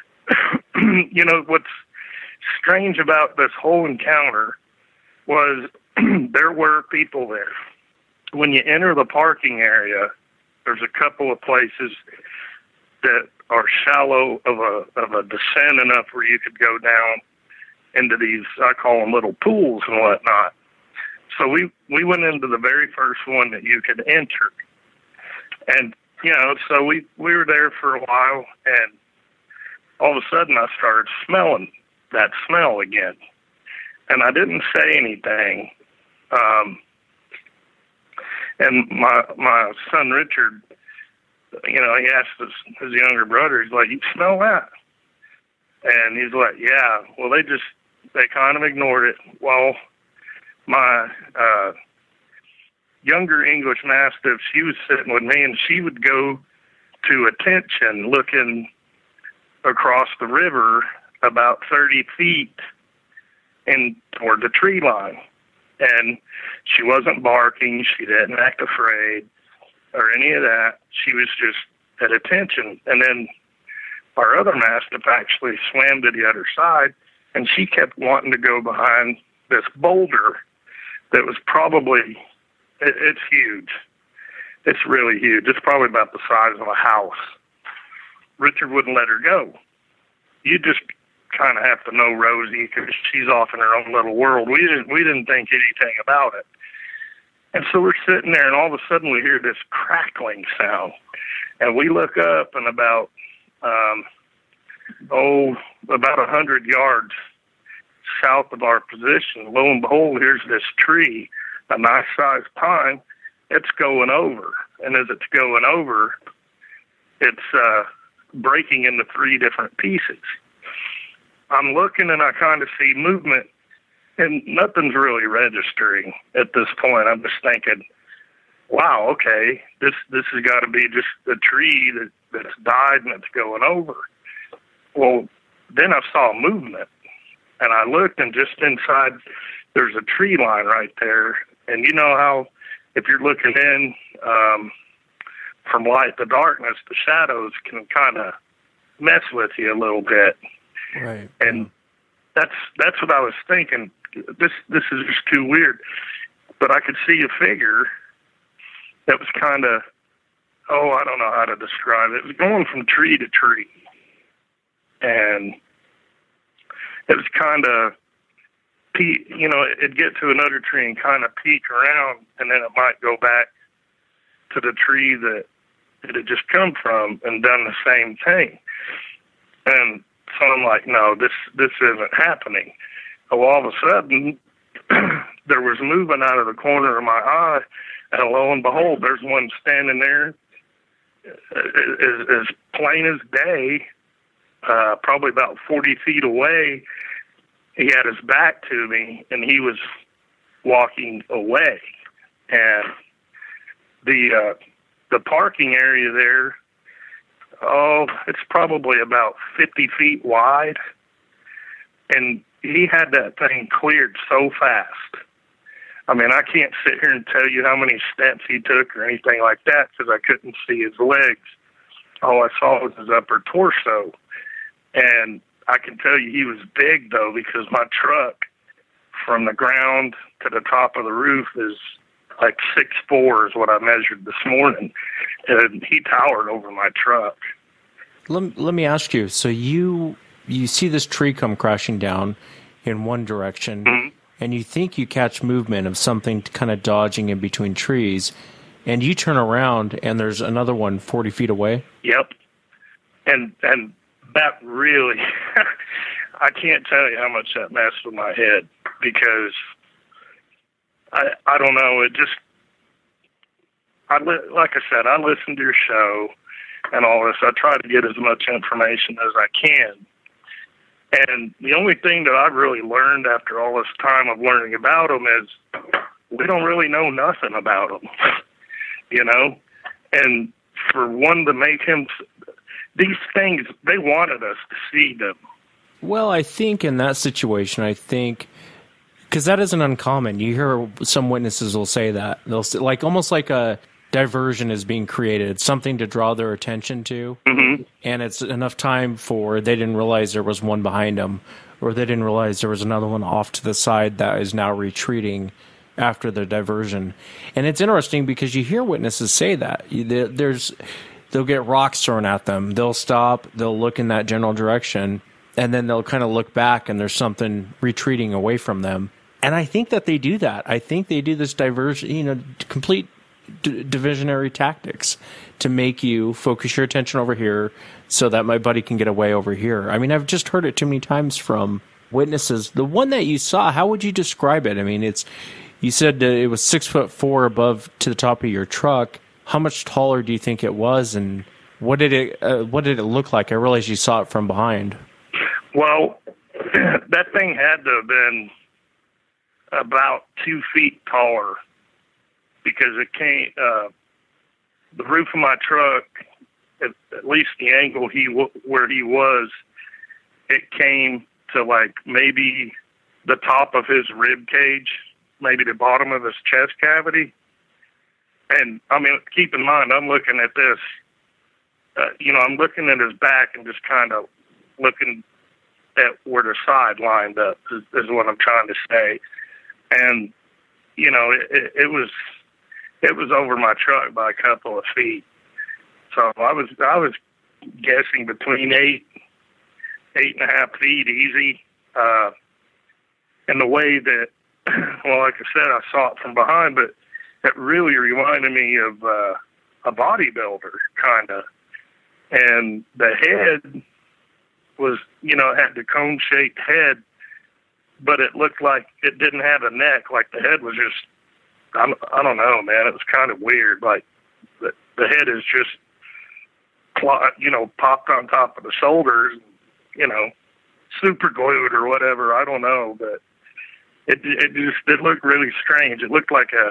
you know, what's strange about this whole encounter was there were people there. When you enter the parking area, there's a couple of places that are shallow of a of a descent enough where you could go down into these, I call them little pools and whatnot. So we, we went into the very first one that you could enter. And, you know, so we, we were there for a while, and all of a sudden I started smelling that smell again. And I didn't say anything. Um, and my my son Richard, you know, he asked his, his younger brother, he's like, "You smell that?" And he's like, "Yeah." Well, they just, they kind of ignored it. Well, my uh, younger English Mastiff, she was sitting with me, and she would go to attention looking across the river about thirty feet in toward the tree line. And she wasn't barking. She didn't act afraid or any of that. She was just at attention. And then our other Mastiff actually swam to the other side, and she kept wanting to go behind this boulder that was probably, it, it's huge. It's really huge. It's probably about the size of a house. Richard wouldn't let her go. You just kind of have to know Rosie because she's off in her own little world. We didn't we didn't think anything about it. And so we're sitting there, and all of a sudden we hear this crackling sound. And we look up, and about, um, oh, about a hundred yards south of our position, lo and behold, here's this tree, a nice-sized pine. It's going over. And as it's going over, it's uh, breaking into three different pieces. I'm looking, and I kind of see movement, and nothing's really registering at this point. I'm just thinking, wow, okay, this this has got to be just a tree that, that's died and it's going over. Well, then I saw movement, and I looked, and just inside, there's a tree line right there. And you know how if you're looking in um, from light to darkness, the shadows can kind of mess with you a little bit. Right. And that's that's what I was thinking. This this is just too weird. But I could see a figure that was kind of, oh, I don't know how to describe it. It was going from tree to tree. And it was kind of, you know, it'd get to another tree and kind of peek around, and then it might go back to the tree that it had just come from and done the same thing. And so I'm like, no, this this isn't happening. Well, all of a sudden, there was movement out of the corner of my eye, and lo and behold, there's one standing there as, as plain as day, uh, probably about forty feet away. He had his back to me, and he was walking away. And the uh, the parking area there, oh, it's probably about fifty feet wide. And he had that thing cleared so fast. I mean, I can't sit here and tell you how many steps he took or anything like that because I couldn't see his legs. All I saw was his upper torso. And I can tell you he was big, though, because my truck from the ground to the top of the roof is like six foot four is what I measured this morning. And he towered over my truck. Let, let me ask you, so you you see this tree come crashing down in one direction, mm-hmm. and you think you catch movement of something kind of dodging in between trees, and you turn around, and there's another one forty feet away? Yep. And and that really, I can't tell you how much that messed with my head, because I I don't know, it just, I li- like I said, I listen to your show and all this. I try to get as much information as I can. And the only thing that I've really learned after all this time of learning about them is we don't really know nothing about them, you know? And for one to make him, these things, they wanted us to see them. Well, I think in that situation, I think, because that isn't uncommon. You hear some witnesses will say that. They'll say, like, almost like a diversion is being created, something to draw their attention to, mm-hmm. and it's enough time for they didn't realize there was one behind them, or they didn't realize there was another one off to the side that is now retreating after the diversion. And it's interesting because you hear witnesses say that. There's, they'll get rocks thrown at them. They'll stop. They'll look in that general direction, and then they'll kind of look back, and there's something retreating away from them. And I think that they do that. I think they do this diversion, you know, complete D- divisionary tactics to make you focus your attention over here so that my buddy can get away over here. I mean, I've just heard it too many times from witnesses. The one that you saw, how would you describe it? I mean, it's you said that it was six foot four above to the top of your truck. How much taller do you think it was, and what did it uh, what did it look like? I realized you saw it from behind. Well, that thing had to have been about two feet taller because it came. Uh, the roof of my truck, at, at least the angle he w- where he was, it came to like maybe the top of his rib cage, maybe the bottom of his chest cavity. And I mean, keep in mind, I'm looking at this. Uh, you know, I'm looking at his back and just kind of looking at where the side lined up is, is what I'm trying to say. And you know, it, it, it was it was over my truck by a couple of feet. So I was I was guessing between eight eight and a half feet easy. Uh, and the way that, well, like I said, I saw it from behind, but it really reminded me of uh, a bodybuilder, kind of. And the head was, you know, it had the cone-shaped head, but it looked like it didn't have a neck. Like the head was just, I don't, I don't know, man. It was kind of weird. Like the, the head is just, you know, popped on top of the shoulders, you know, super glued or whatever. I don't know, but it it just it looked really strange. It looked like a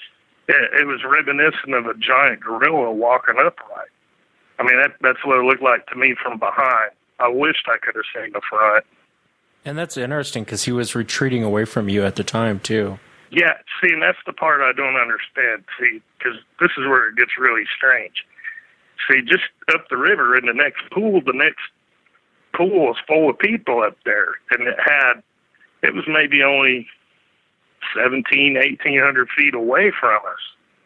It was reminiscent of a giant gorilla walking upright. I mean, that, that's what it looked like to me from behind. I wished I could have seen the front. And that's interesting because he was retreating away from you at the time, too. Yeah, see, and that's the part I don't understand, see, because this is where it gets really strange. See, just up the river in the next pool, the next pool was full of people up there, and it had, it was maybe only seventeen, eighteen hundred feet away from us.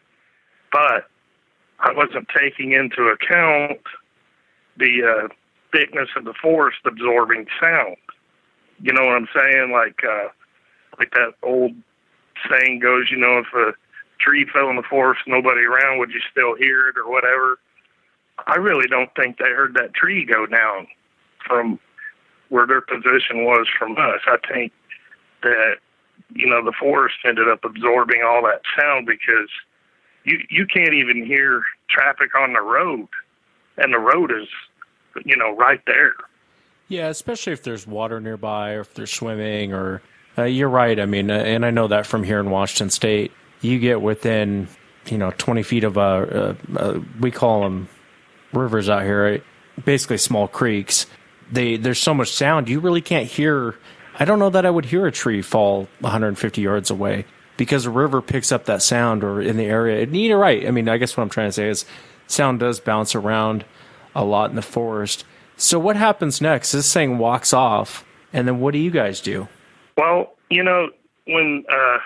But I wasn't taking into account the uh, thickness of the forest absorbing sound. You know what I'm saying? Like, uh, like that old saying goes, you know, if a tree fell in the forest, nobody around, would you still hear it or whatever? I really don't think they heard that tree go down from where their position was from us. I think that, you know, the forest ended up absorbing all that sound because you you can't even hear traffic on the road, and the road is, you know, right there. Yeah, especially if there's water nearby or if they're swimming or, uh, you're right. I mean, uh, and I know that from here in Washington State, you get within, you know, twenty feet of, a, uh, uh, we call them rivers out here, right? Basically small creeks. They There's so much sound, you really can't hear. I don't know that I would hear a tree fall one hundred fifty yards away because a river picks up that sound or in the area. And you're right. I mean, I guess what I'm trying to say is sound does bounce around a lot in the forest. So what happens next? This thing walks off, and then what do you guys do? Well, you know, when uh,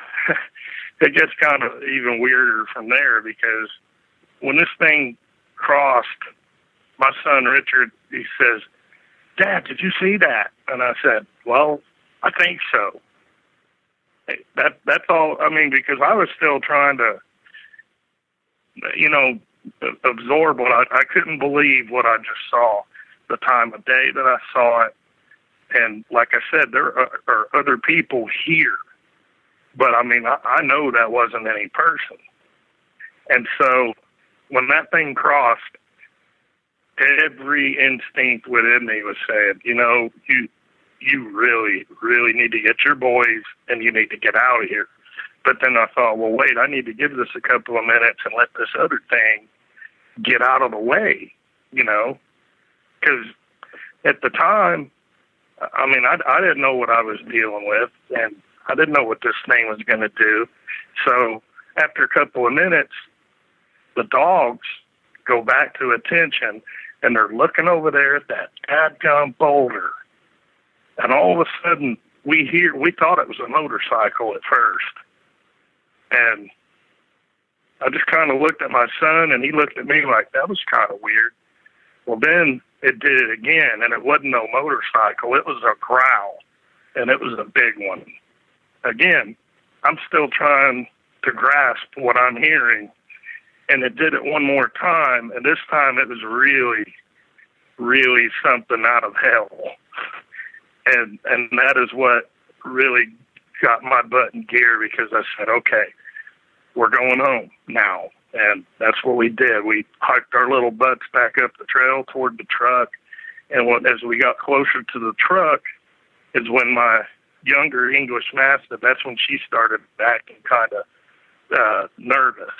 it gets kind of even weirder from there because when this thing crossed, my son Richard, he says, "Dad, did you see that?" And I said, "Well, I think so." That that's all. I mean, because I was still trying to, you know, absorb what I, I couldn't believe what I just saw, the time of day that I saw it, and like I said, there are, are other people here, but I mean, I, I know that wasn't any person, and so when that thing crossed, every instinct within me was saying, you know, you. you really, really need to get your boys and you need to get out of here. But then I thought, well, wait, I need to give this a couple of minutes and let this other thing get out of the way, you know? Because at the time, I mean, I, I didn't know what I was dealing with, and I didn't know what this thing was going to do. So after a couple of minutes, the dogs go back to attention, and they're looking over there at that dadgum boulder. And all of a sudden, we hear, we thought it was a motorcycle at first. And I just kind of looked at my son, and he looked at me like, that was kind of weird. Well, then it did it again, and it wasn't no motorcycle. It was a growl, and it was a big one. Again, I'm still trying to grasp what I'm hearing, and it did it one more time, and this time it was really, really something out of hell. And and that is what really got my butt in gear, because I said, okay, we're going home now. And that's what we did. We hiked our little butts back up the trail toward the truck. And when, as we got closer to the truck is when my younger English Mastiff, that's when she started acting kind of uh, nervous.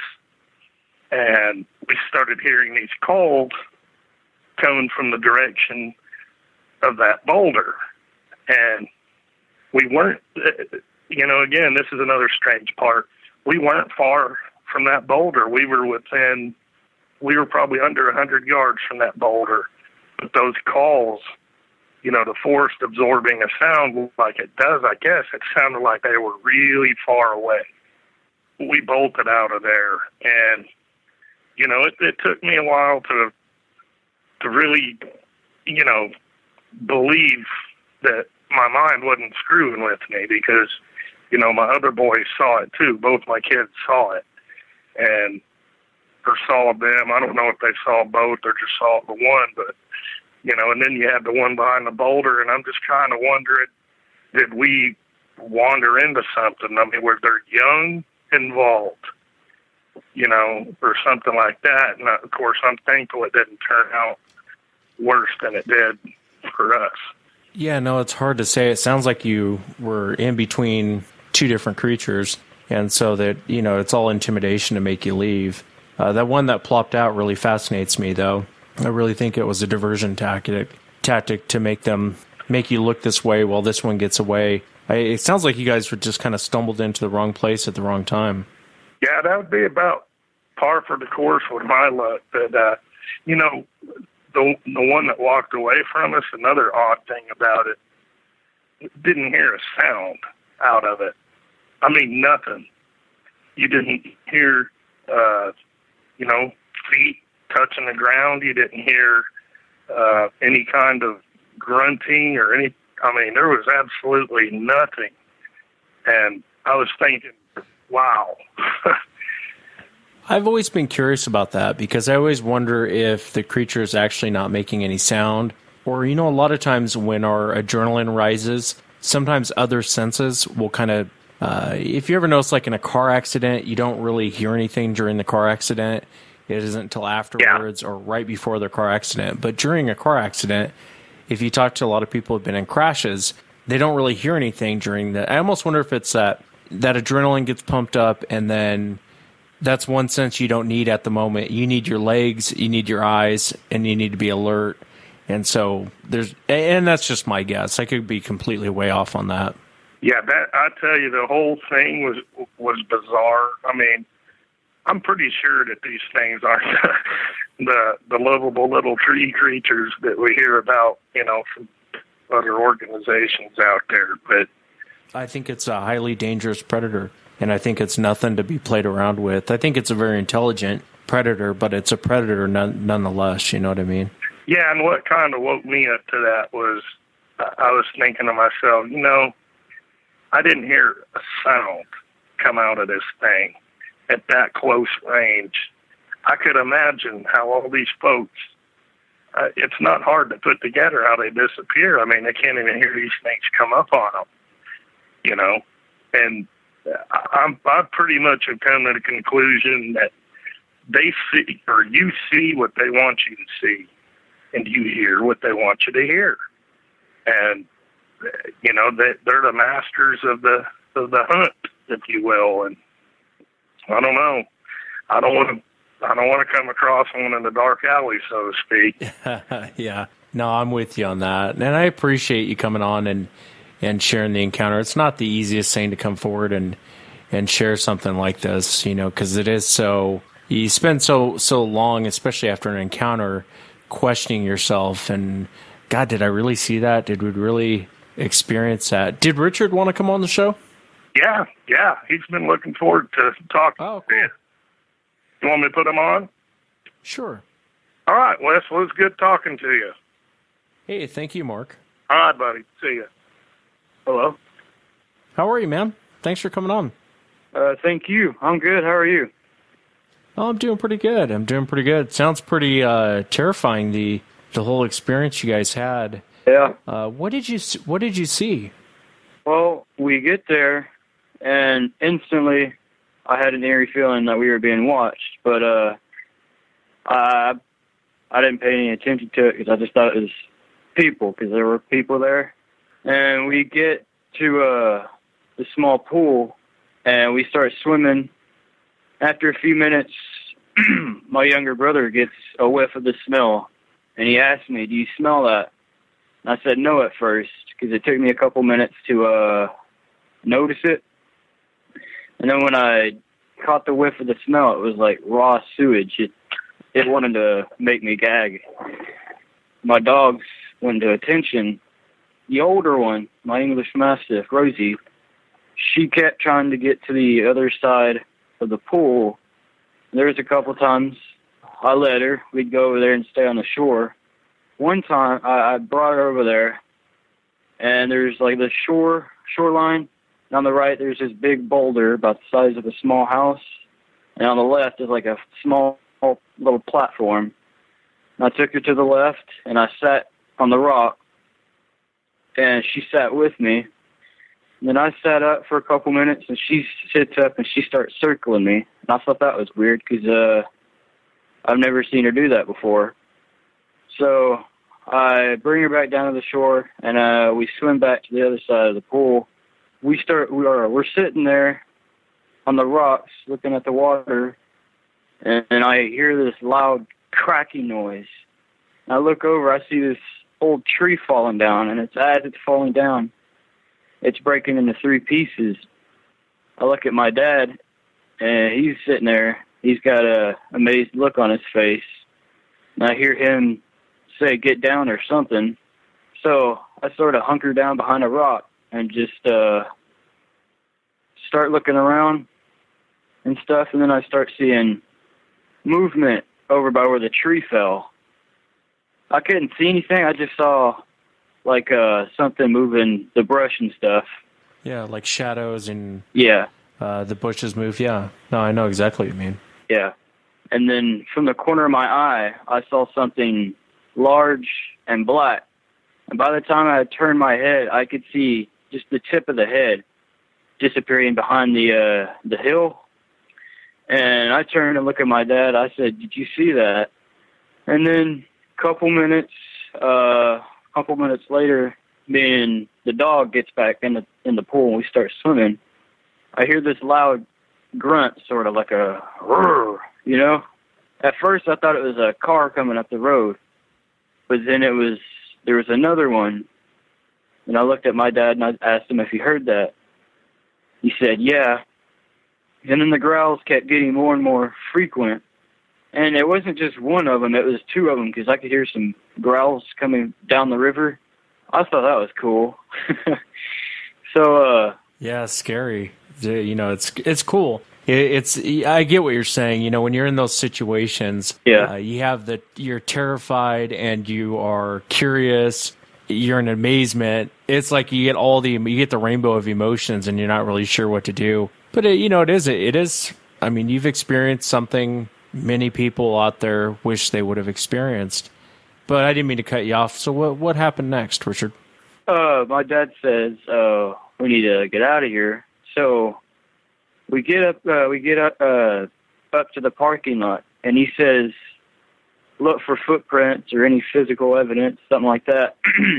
And we started hearing these calls coming from the direction of that boulder. And we weren't, you know, again, this is another strange part. We weren't far from that boulder. We were within, we were probably under one hundred yards from that boulder. But those calls, you know, the forest absorbing a sound like it does, I guess, it sounded like they were really far away. We bolted out of there. And, you know, it, it took me a while to, to really, you know, believe that my mind wasn't screwing with me, because, you know, my other boys saw it too. Both my kids saw it. And, or saw them. I don't know if they saw both or just saw the one, but, you know, and then you had the one behind the boulder, and I'm just kind of wondering, did we wander into something? I mean, were there young involved, you know, or something like that? And, of course, I'm thankful it didn't turn out worse than it did for us. Yeah, no, it's hard to say. It sounds like you were in between two different creatures, and so that, you know, it's all intimidation to make you leave. Uh, that one that plopped out really fascinates me, though. I really think it was a diversion tactic tactic to make them make you look this way while this one gets away. I, it sounds like you guys were just kind of stumbled into the wrong place at the wrong time. Yeah, that would be about par for the course with my luck. But, uh, you know, the the one that walked away from us, another odd thing about it, didn't hear a sound out of it. I mean, nothing. You didn't hear, uh, you know, feet touching the ground. You didn't hear uh, any kind of grunting or any, I mean, there was absolutely nothing. And I was thinking, wow. I've always been curious about that, because I always wonder if the creature is actually not making any sound. Or, you know, a lot of times when our adrenaline rises, sometimes other senses will kind of, uh, if you ever notice, like in a car accident, you don't really hear anything during the car accident. It isn't until afterwards, yeah, or right before the car accident. But during a car accident, if you talk to a lot of people who've been in crashes, they don't really hear anything during the... I almost wonder if it's that, that adrenaline gets pumped up, and then that's one sense you don't need at the moment. You need your legs, you need your eyes, and you need to be alert. And so there's... And that's just my guess. I could be completely way off on that. Yeah, that I tell you, the whole thing was was bizarre. I mean, I'm pretty sure that these things aren't the the lovable little tree creatures that we hear about, you know, from other organizations out there. But I think it's a highly dangerous predator, and I think it's nothing to be played around with. I think it's a very intelligent predator, but it's a predator none, nonetheless. You know what I mean? Yeah, and what kind of woke me up to that was I was thinking to myself, you know, I didn't hear a sound come out of this thing at that close range. I could imagine how all these folks, uh, it's not hard to put together how they disappear. I mean, they can't even hear these things come up on them, you know. And I'm, I pretty much have come to the conclusion that they see, or you see what they want you to see, and you hear what they want you to hear. And, you know, they, they're the masters of the of the hunt, if you will. And I don't know. I don't want to. I don't want to come across one in the dark alley, so to speak. Yeah. No, I'm with you on that, and I appreciate you coming on and and sharing the encounter. It's not the easiest thing to come forward and and share something like this, you know, because it is so. You spend so so long, especially after an encounter, questioning yourself and, God, did I really see that? Did we really experience that? Did Richard want to come on the show? Yeah, yeah. He's been looking forward to talking. Oh, cool. You want me to put him on? Sure. All right, Wes. Well, it's good talking to you. Hey, thank you, Mark. All right, buddy. See you. Hello. How are you, man? Thanks for coming on. Uh, thank you. I'm good. How are you? Oh, I'm doing pretty good. I'm doing pretty good. Sounds pretty uh, terrifying, the the whole experience you guys had. Yeah. Uh, what did you s- What did you see? Well, we get there, and instantly, I had an eerie feeling that we were being watched. But uh, I I didn't pay any attention to it because I just thought it was people, because there were people there. And we get to uh, the small pool, and we start swimming. After a few minutes, my younger brother gets a whiff of the smell, and he asked me, "Do you smell that?" And I said no at first, because it took me a couple minutes to uh, notice it. And then when I caught the whiff of the smell, it was like raw sewage. It, it wanted to make me gag. My dogs went to attention. The older one, my English Mastiff, Rosie, she kept trying to get to the other side of the pool. There was a couple times I let her. We'd go over there and stay on the shore. One time I, I brought her over there, and there's like the shore shoreline. And on the right, there's this big boulder about the size of a small house. And on the left is like a small little platform. And I took her to the left, and I sat on the rock, and she sat with me. And then I sat up for a couple minutes, and she sits up, and she starts circling me. And I thought that was weird because uh, I've never seen her do that before. So I bring her back down to the shore, and uh, we swim back to the other side of the pool. We start. We are. We're sitting there on the rocks, looking at the water, and, and I hear this loud cracking noise. And I look over. I see this old tree falling down, and it's as it's falling down, it's breaking into three pieces. I look at my dad, and he's sitting there. He's got a amazed look on his face, and I hear him say, "Get down," or something. So I sort of hunker down behind a rock and just uh, start looking around and stuff, and then I start seeing movement over by where the tree fell. I couldn't see anything. I just saw like uh, something moving the brush and stuff. Yeah, like shadows and Yeah. uh, the bushes move. Yeah, no, I know exactly what you mean. Yeah. And then from the corner of my eye, I saw something large and black. And by the time I had turned my head, I could see just the tip of the head disappearing behind the uh, the hill. And I turned and looked at my dad. I said, "Did you see that?" And then a couple minutes, uh, couple minutes later, me and the dog gets back in the in the pool, and we start swimming. I hear this loud grunt, sort of like a roar, you know. At first, I thought it was a car coming up the road, but then it was there was another one. And I looked at my dad and I asked him if he heard that. He said, "Yeah." And then the growls kept getting more and more frequent. And it wasn't just one of them, it was two of them, because I could hear some growls coming down the river. I thought that was cool. so, uh... Yeah, scary. You know, it's it's cool. It, it's I get what you're saying. You know, when you're in those situations, yeah. uh, you have the you're terrified and you are curious. You're in amazement. It's like you get all the you get the rainbow of emotions, and you're not really sure what to do. But it, you know, it is it is. I mean, you've experienced something many people out there wish they would have experienced. But I didn't mean to cut you off. So what what happened next, Richard? Uh, my dad says uh, we need to get out of here. So we get up. Uh, we get up uh, up to the parking lot, and he says, "Look for footprints or any physical evidence, something like that."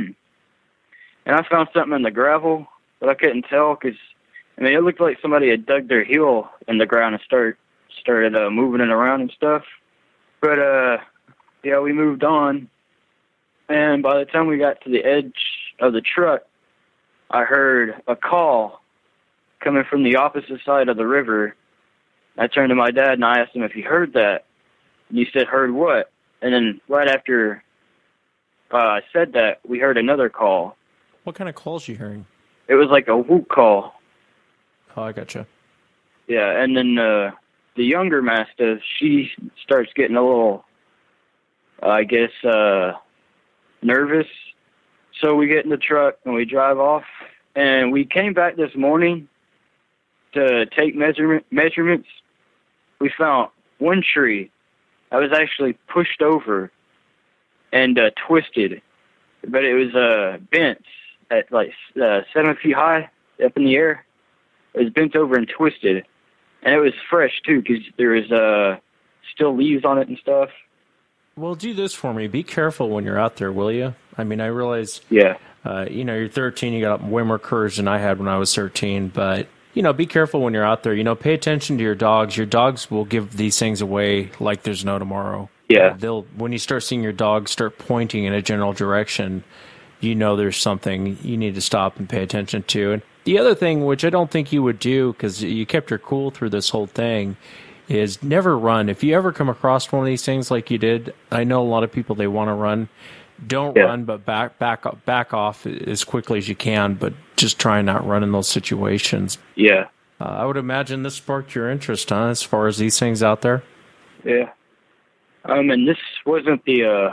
And I found something in the gravel, but I couldn't tell because, I mean, it looked like somebody had dug their heel in the ground and start, started uh, moving it around and stuff. But, uh, yeah, we moved on. And by the time we got to the edge of the truck, I heard a call coming from the opposite side of the river. I turned to my dad and I asked him if he heard that. And he said, "Heard what?" And then right after uh, I said that, we heard another call. What kind of calls you hearing? It was like a whoop call. Oh, I gotcha. Yeah, and then uh, the younger Mastiff, she starts getting a little, uh, I guess, uh, nervous. So we get in the truck and we drive off. And we came back this morning to take measurement measurements. We found one tree that was actually pushed over and uh, twisted. but it was uh, bent at like uh, seven feet high up in the air. It was bent over and twisted, and it was fresh too because there was uh, still leaves on it and stuff. Well, do this for me. Be careful when you're out there, will you? I mean, I realize, yeah, uh, you know, you're thirteen, you got way more courage than I had when I was thirteen, but, you know, be careful when you're out there. You know, pay attention to your dogs. Your dogs will give these things away like there's no tomorrow. Yeah. They'll when you start seeing your dog start pointing in a general direction, you know there's something you need to stop and pay attention to. And the other thing, which I don't think you would do because you kept your cool through this whole thing, is never run. If you ever come across one of these things like you did, I know a lot of people, they want to run. Don't yeah. run, but back back back off as quickly as you can, but just try and not run in those situations. Yeah. Uh, I would imagine this sparked your interest, huh, as far as these things out there? Yeah. Um, and this wasn't the uh,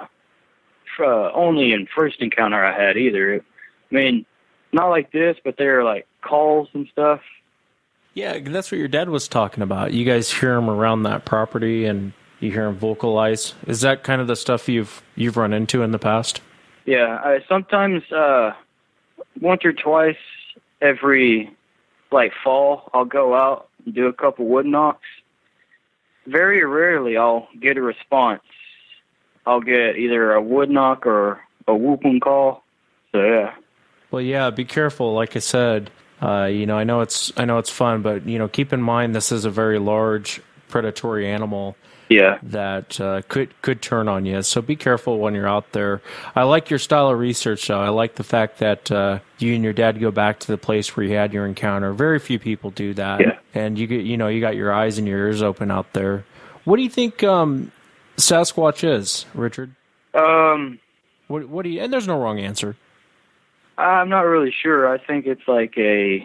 uh, only and first encounter I had either. I mean, not like this, but there are like calls and stuff. Yeah, that's what your dad was talking about. You guys hear him around that property, and you hear him vocalize. Is that kind of the stuff you've you've run into in the past? Yeah, I, sometimes uh, once or twice every like fall, I'll go out and do a couple wood knocks. Very rarely I'll get a response. I'll get either a wood knock or a whooping call. So yeah. Well, yeah, be careful. Like I said, uh, you know, I know it's I know it's fun, but you know, keep in mind this is a very large predatory animal. Yeah. That uh, could could turn on you. So be careful when you're out there. I like your style of research, though. I like the fact that uh, you and your dad go back to the place where you had your encounter. Very few people do that. Yeah. And you get, you know, you got your eyes and your ears open out there. What do you think um, Sasquatch is, Richard? Um. What What do you? And there's no wrong answer. I'm not really sure. I think it's like a,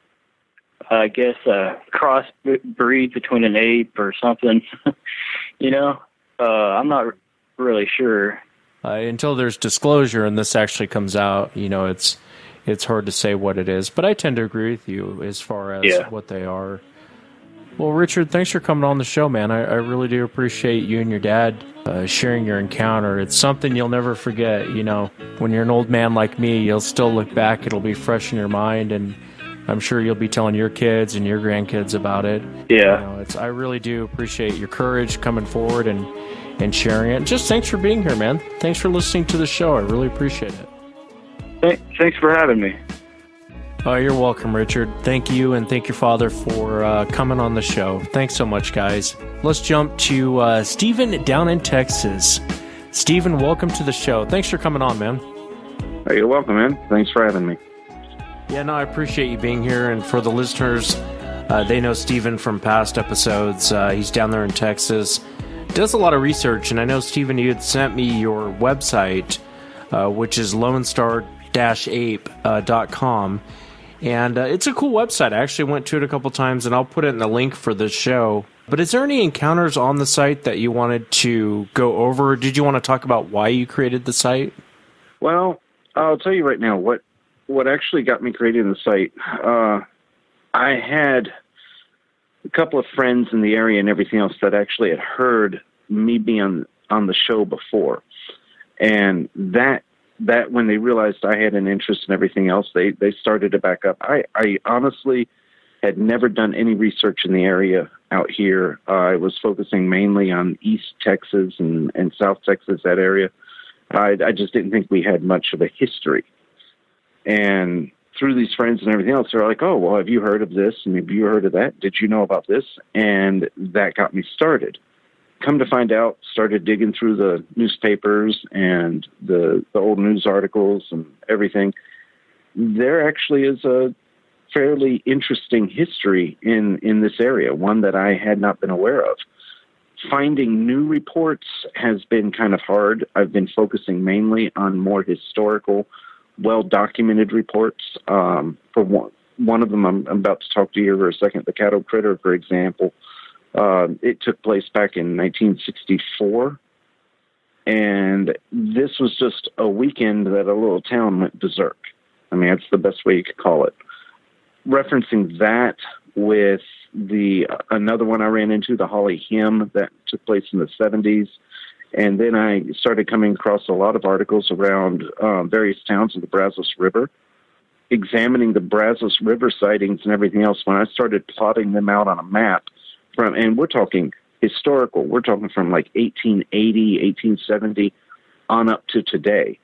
I guess, a cross breed between an ape or something. You know, uh, I'm not really sure. Uh, until there's disclosure and this actually comes out, you know, it's it's hard to say what it is. But I tend to agree with you as far as yeah. what they are. Well, Richard, thanks for coming on the show, man. I, I really do appreciate you and your dad uh, sharing your encounter. It's something you'll never forget. You know, when you're an old man like me, you'll still look back. It'll be fresh in your mind, and I'm sure you'll be telling your kids and your grandkids about it. Yeah. You know, it's, I really do appreciate your courage coming forward and, and sharing it. Just thanks for being here, man. Thanks for listening to the show. I really appreciate it. Th- thanks for having me. Oh, you're welcome, Richard. Thank you, and thank your father for uh, coming on the show. Thanks so much, guys. Let's jump to uh, Stephen down in Texas. Stephen, welcome to the show. Thanks for coming on, man. Oh, you're welcome, man. Thanks for having me. Yeah, no, I appreciate you being here. And for the listeners, uh, they know Stephen from past episodes. Uh, he's down there in Texas. Does a lot of research. And I know, Stephen, you had sent me your website, uh, which is lone star dash ape dot com. And uh, it's a cool website. I actually went to it a couple times, and I'll put it in the link for this show. But is there any encounters on the site that you wanted to go over? Did you want to talk about why you created the site? Well, I'll tell you right now what what actually got me creating the site. Uh, I had a couple of friends in the area and everything else that actually had heard me be on, on the show before. And that that when they realized I had an interest in everything else, they, they started to back up. I, I honestly had never done any research in the area out here. Uh, I was focusing mainly on East Texas and, and South Texas, that area. I, I just didn't think we had much of a history. And through these friends and everything else, they're like, oh, well, have you heard of this? And have you heard of that? Did you know about this? And that got me started. Come to find out, started digging through the newspapers and the, the old news articles and everything. There actually is a fairly interesting history in, in this area, one that I had not been aware of. Finding new reports has been kind of hard. I've been focusing mainly on more historical, well-documented reports. Um, for one, one of them I'm, I'm about to talk to you for a second, the cattle critter, for example. Uh, it took place back in nineteen sixty-four, and this was just a weekend that a little town went berserk. I mean, that's the best way you could call it. Referencing that with the uh, another one I ran into, the Holly Hymn, that took place in the seventies, And then I started coming across a lot of articles around um, various towns of the Brazos River, examining the Brazos River sightings and everything else. When I started plotting them out on a map, from, and we're talking historical, we're talking from like eighteen eighty, eighteen seventy on up to today.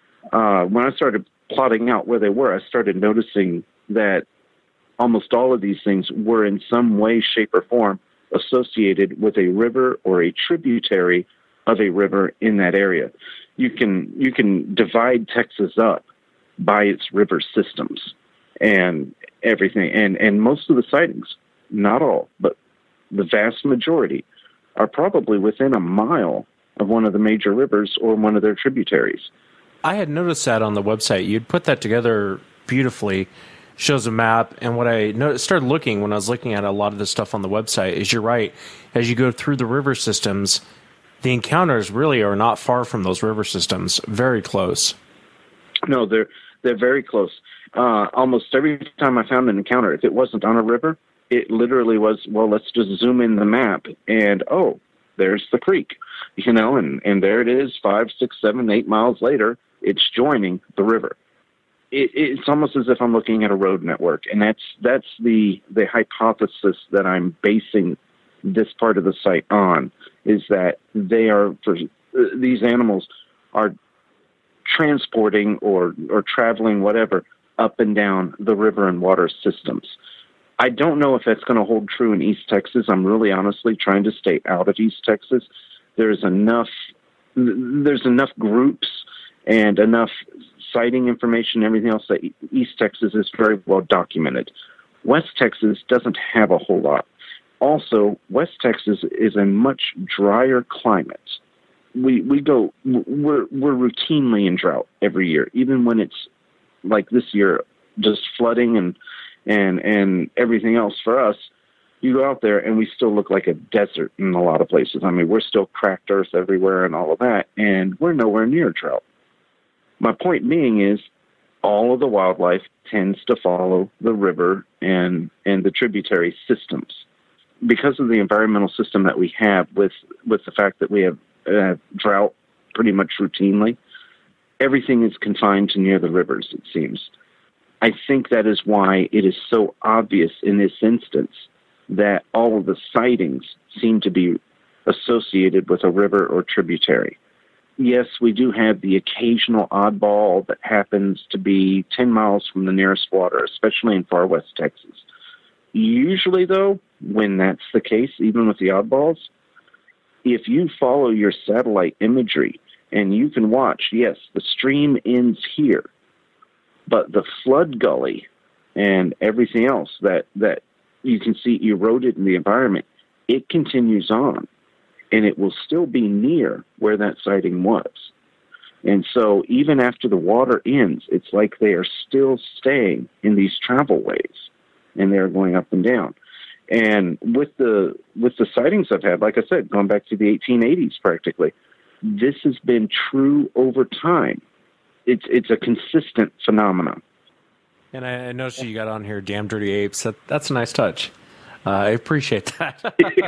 Uh, when I started plotting out where they were, I started noticing that almost all of these things were in some way, shape, or form associated with a river or a tributary of a river in that area. You can you can divide Texas up by its river systems and everything. And, and most of the sightings, not all, but the vast majority, are probably within a mile of one of the major rivers or one of their tributaries. I had noticed that on the website. You'd put that together beautifully, shows a map, and what I noticed, started looking when I was looking at a lot of this stuff on the website is you're right. As you go through the river systems, the encounters really are not far from those river systems, very close. No, they're they're very close. Uh, almost every time I found an encounter, if it wasn't on a river, it literally was, well, let's just zoom in the map, and, oh, there's the creek, you know, and, and there it is, five, six, seven, eight miles later, it's joining the river. It, it's almost as if I'm looking at a road network, and that's that's the, the hypothesis that I'm basing this part of the site on, is that they are, for, these animals are transporting or, or traveling, whatever, up and down the river and water systems. I don't know if that's going to hold true in East Texas. I'm really honestly trying to stay out of East Texas. There's enough, there's enough groups and enough sighting information and everything else that East Texas is very well documented. West Texas doesn't have a whole lot. Also, West Texas is a much drier climate. We we go we're we're routinely in drought every year, even when it's like this year, just flooding and and and everything else for us. You go out there and we still look like a desert in a lot of places. I mean, we're still cracked earth everywhere and all of that, and we're nowhere near drought. My point being is, all of the wildlife tends to follow the river and and the tributary systems. Because of the environmental system that we have, with with the fact that we have uh, drought pretty much routinely, everything is confined to near the rivers, it seems. I think that is why it is so obvious in this instance that all of the sightings seem to be associated with a river or tributary. Yes, we do have the occasional oddball that happens to be ten miles from the nearest water, especially in far west Texas. Usually, though, when that's the case, even with the oddballs, if you follow your satellite imagery and you can watch, yes, the stream ends here, but the flood gully and everything else that, that you can see eroded in the environment, it continues on, and it will still be near where that sighting was. And so even after the water ends, it's like they are still staying in these travel ways, and they're going up and down. And with the with the sightings I've had, like I said, going back to the eighteen eighties practically, this has been true over time. It's it's a consistent phenomenon. And I, I noticed you got on here, damn dirty apes. That, that's a nice touch. Uh, I appreciate that.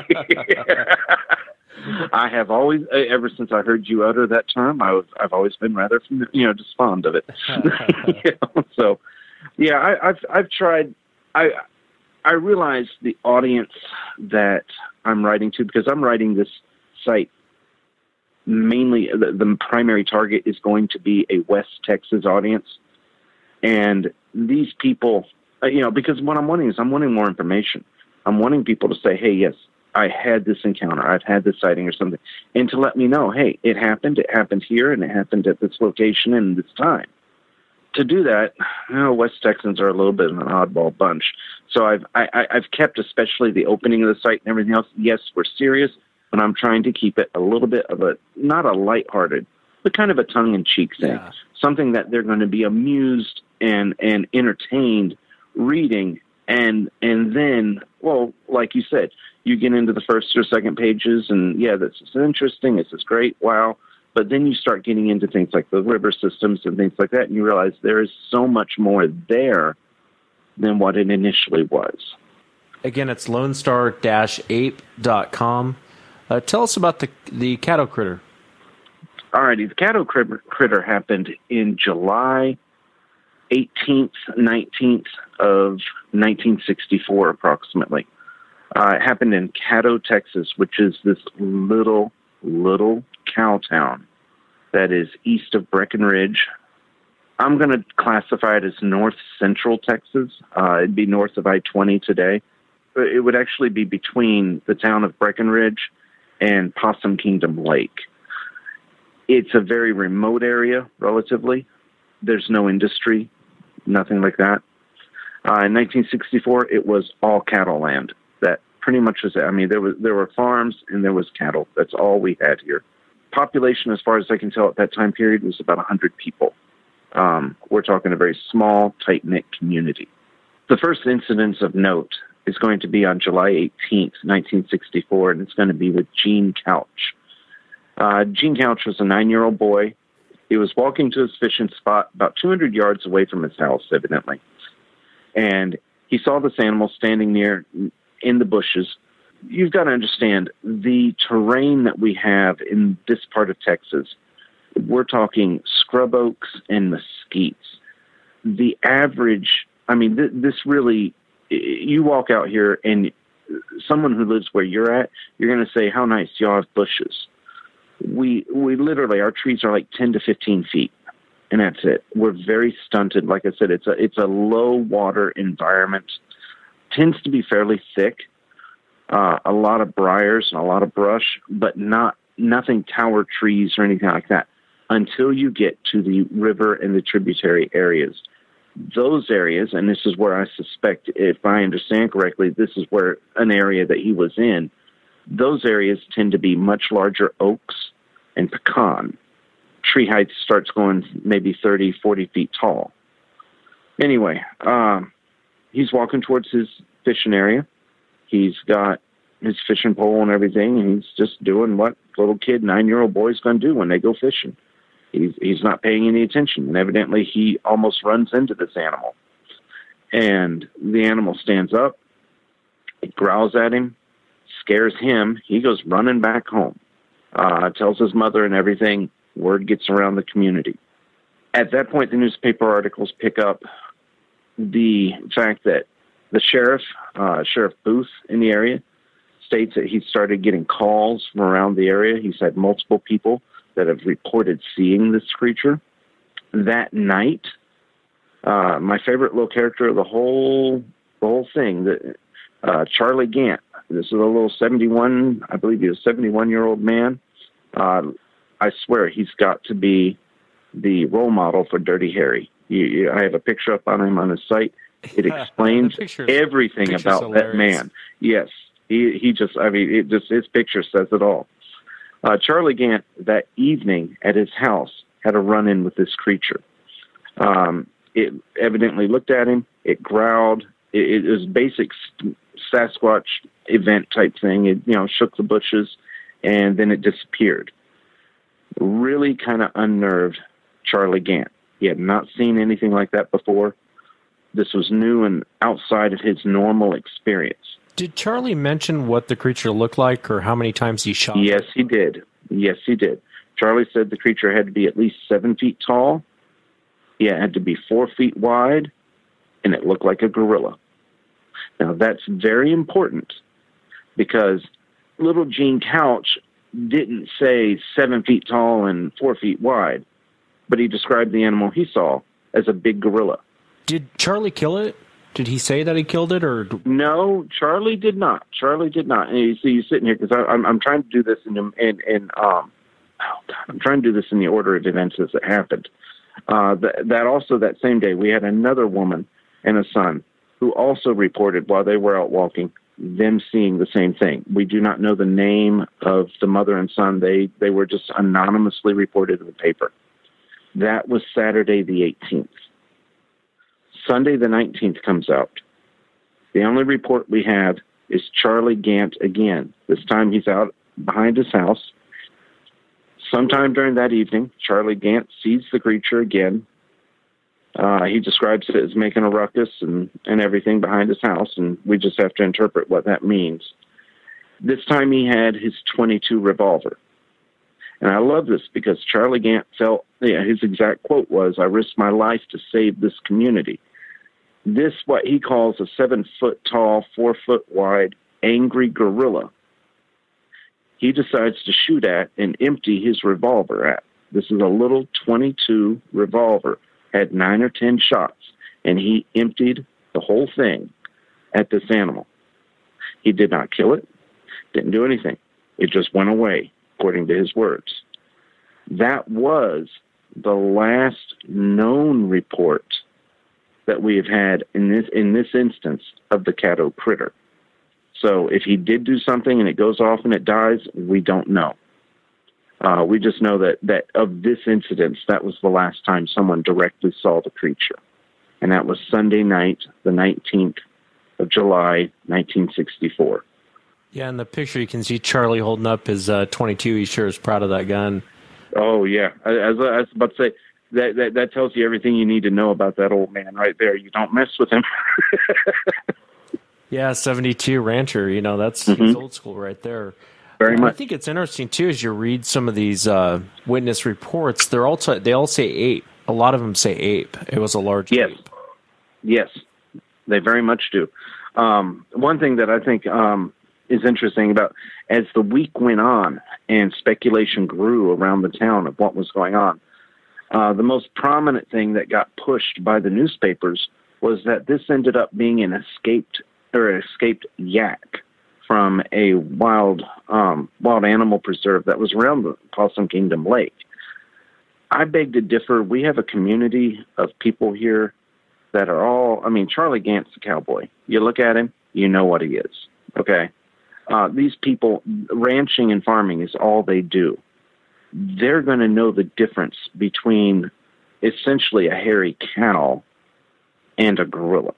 I have always, ever since I heard you utter that term, I was, I've always been rather, you know, just fond of it. You know, so, yeah, I, I've I've tried. I I realize the audience that I'm writing to, because I'm writing this site mainly. The, the primary target is going to be a West Texas audience, and these people, you know, because what I'm wanting is I'm wanting more information. I'm wanting people to say, hey, yes, I had this encounter, I've had this sighting or something, and to let me know, hey, it happened, it happened here, and it happened at this location and this time. To do that, you know, West Texans are a little bit of an oddball bunch. So I've I, I've kept, especially the opening of the site and everything else, yes, we're serious, but I'm trying to keep it a little bit of a, not a lighthearted, but kind of a tongue-in-cheek thing, yeah. Something that they're going to be amused and, and entertained reading, and and then, well, like you said, you get into the first or second pages, and yeah, this is interesting, this is great, wow. But then you start getting into things like the river systems and things like that, and you realize there is so much more there than what it initially was. Again, it's lone star dash ape dot com. Uh, tell us about the the cattle critter. Alrighty, the cattle critter, critter happened in July eighteenth, nineteenth of nineteen sixty-four, approximately. Uh, it happened in Caddo, Texas, which is this little, little cow town that is east of Breckenridge. I'm going to classify it as north central Texas. Uh, it'd be north of I twenty today. It would actually be between the town of Breckenridge and Possum Kingdom Lake. It's a very remote area, relatively. There's no industry, nothing like that. Uh, in nineteen sixty-four, it was all cattle land. That pretty much was it. I mean, there was there were farms and there was cattle. That's all we had here. Population, as far as I can tell, at that time period was about one hundred people. Um, we're talking a very small, tight-knit community. The first incident of note is going to be on July eighteenth, nineteen sixty-four, and it's going to be with Gene Couch. Uh, Gene Couch was a nine-year-old boy. He was walking to his fishing spot about two hundred yards away from his house, evidently. And he saw this animal standing near in the bushes. You've got to understand, the terrain that we have in this part of Texas, we're talking scrub oaks and mesquites. The average, I mean, th- this really, you walk out here and someone who lives where you're at, you're going to say, how nice, y'all have bushes. We we literally, our trees are like ten to fifteen feet, and that's it. We're very stunted. Like I said, it's a it's a low water environment. Tends to be fairly thick, uh, a lot of briars and a lot of brush, but not nothing tower trees or anything like that until you get to the river and the tributary areas. Those areas, and this is where I suspect, if I understand correctly, this is where an area that he was in. Those areas tend to be much larger oaks and pecan. Tree height starts going maybe thirty, forty feet tall. Anyway, um, he's walking towards his fishing area. He's got his fishing pole and everything, and he's just doing what little kid, nine-year-old boys going to do when they go fishing. He's, he's not paying any attention, and evidently he almost runs into this animal. And the animal stands up, it growls at him, scares him. He goes running back home, uh, tells his mother and everything. Word gets around the community. At that point, the newspaper articles pick up the fact that the sheriff, uh, Sheriff Booth in the area, states that he started getting calls from around the area. He's had multiple people that have reported seeing this creature. That night, uh, my favorite little character of the whole the whole thing, the, uh, Charlie Gant. This is a little seventy-one, I believe he was a seventy-one-year-old man. Uh, I swear he's got to be the role model for Dirty Harry. You, you, I have a picture up on him on his site. It explains everything about hilarious. That man. Yes, he he just, I mean, it just his picture says it all. Uh, Charlie Gant, that evening at his house, had a run-in with this creature. Um, it evidently looked at him. It growled. It, it was basic Sasquatch event type thing. It, you know, shook the bushes, and then it disappeared. Really kind of unnerved Charlie Gant. He had not seen anything like that before. This was new and outside of his normal experience. Did Charlie mention what the creature looked like or how many times he shot? Yes, he did. Yes, he did. Charlie said the creature had to be at least seven feet tall. It had to be four feet wide, and it looked like a gorilla. Now, that's very important because little Gene Couch didn't say seven feet tall and four feet wide, but he described the animal he saw as a big gorilla. Did Charlie kill it? Did he say that he killed it, or no? Charlie did not. Charlie did not. And you see, you sitting here because I'm I'm trying to do this in in, in um, oh God, I'm trying to do this in the order of events as it happened. Uh, that, that also that same day we had another woman and a son who also reported while they were out walking them seeing the same thing. We do not know the name of the mother and son. They they were just anonymously reported in the paper. That was Saturday the eighteenth. Sunday the nineteenth comes out. The only report we have is Charlie Gant again. This time he's out behind his house. Sometime during that evening, Charlie Gant sees the creature again. Uh, he describes it as making a ruckus and, and everything behind his house, and we just have to interpret what that means. This time he had his twenty-two revolver. And I love this because Charlie Gant felt, yeah, his exact quote was, "I risked my life to save this community." This, what he calls a seven-foot-tall, four-foot-wide, angry gorilla, he decides to shoot at and empty his revolver at. This is a little twenty-two revolver, had nine or ten shots, and he emptied the whole thing at this animal. He did not kill it, didn't do anything. It just went away, according to his words. That was the last known report that we have had in this in this instance of the Caddo critter. So if he did do something and it goes off and it dies, we don't know. Uh, we just know that, that of this incident, that was the last time someone directly saw the creature. And that was Sunday night, the nineteenth of July, nineteen sixty-four. Yeah, in the picture you can see Charlie holding up his uh, twenty-two. He sure is proud of that gun. Oh, yeah. As I was about to say, that, that, that tells you everything you need to know about that old man right there. You don't mess with him. Yeah, seventy-two rancher, you know, that's mm-hmm. He's old school right there. Very much. I think it's interesting, too, as you read some of these uh, witness reports, they're all t- they all say ape. A lot of them say ape. It was a large yes. ape. Yes, they very much do. Um, one thing that I think um, is interesting about, as the week went on and speculation grew around the town of what was going on, uh, the most prominent thing that got pushed by the newspapers was that this ended up being an escaped or an escaped yak from a wild um, wild animal preserve that was around the Possum Kingdom Lake. I beg to differ. We have a community of people here that are all, I mean, Charlie Gant's a cowboy. You look at him, you know what he is, okay? Uh, these people, ranching and farming is all they do. They're going to know the difference between essentially a hairy cow and a gorilla.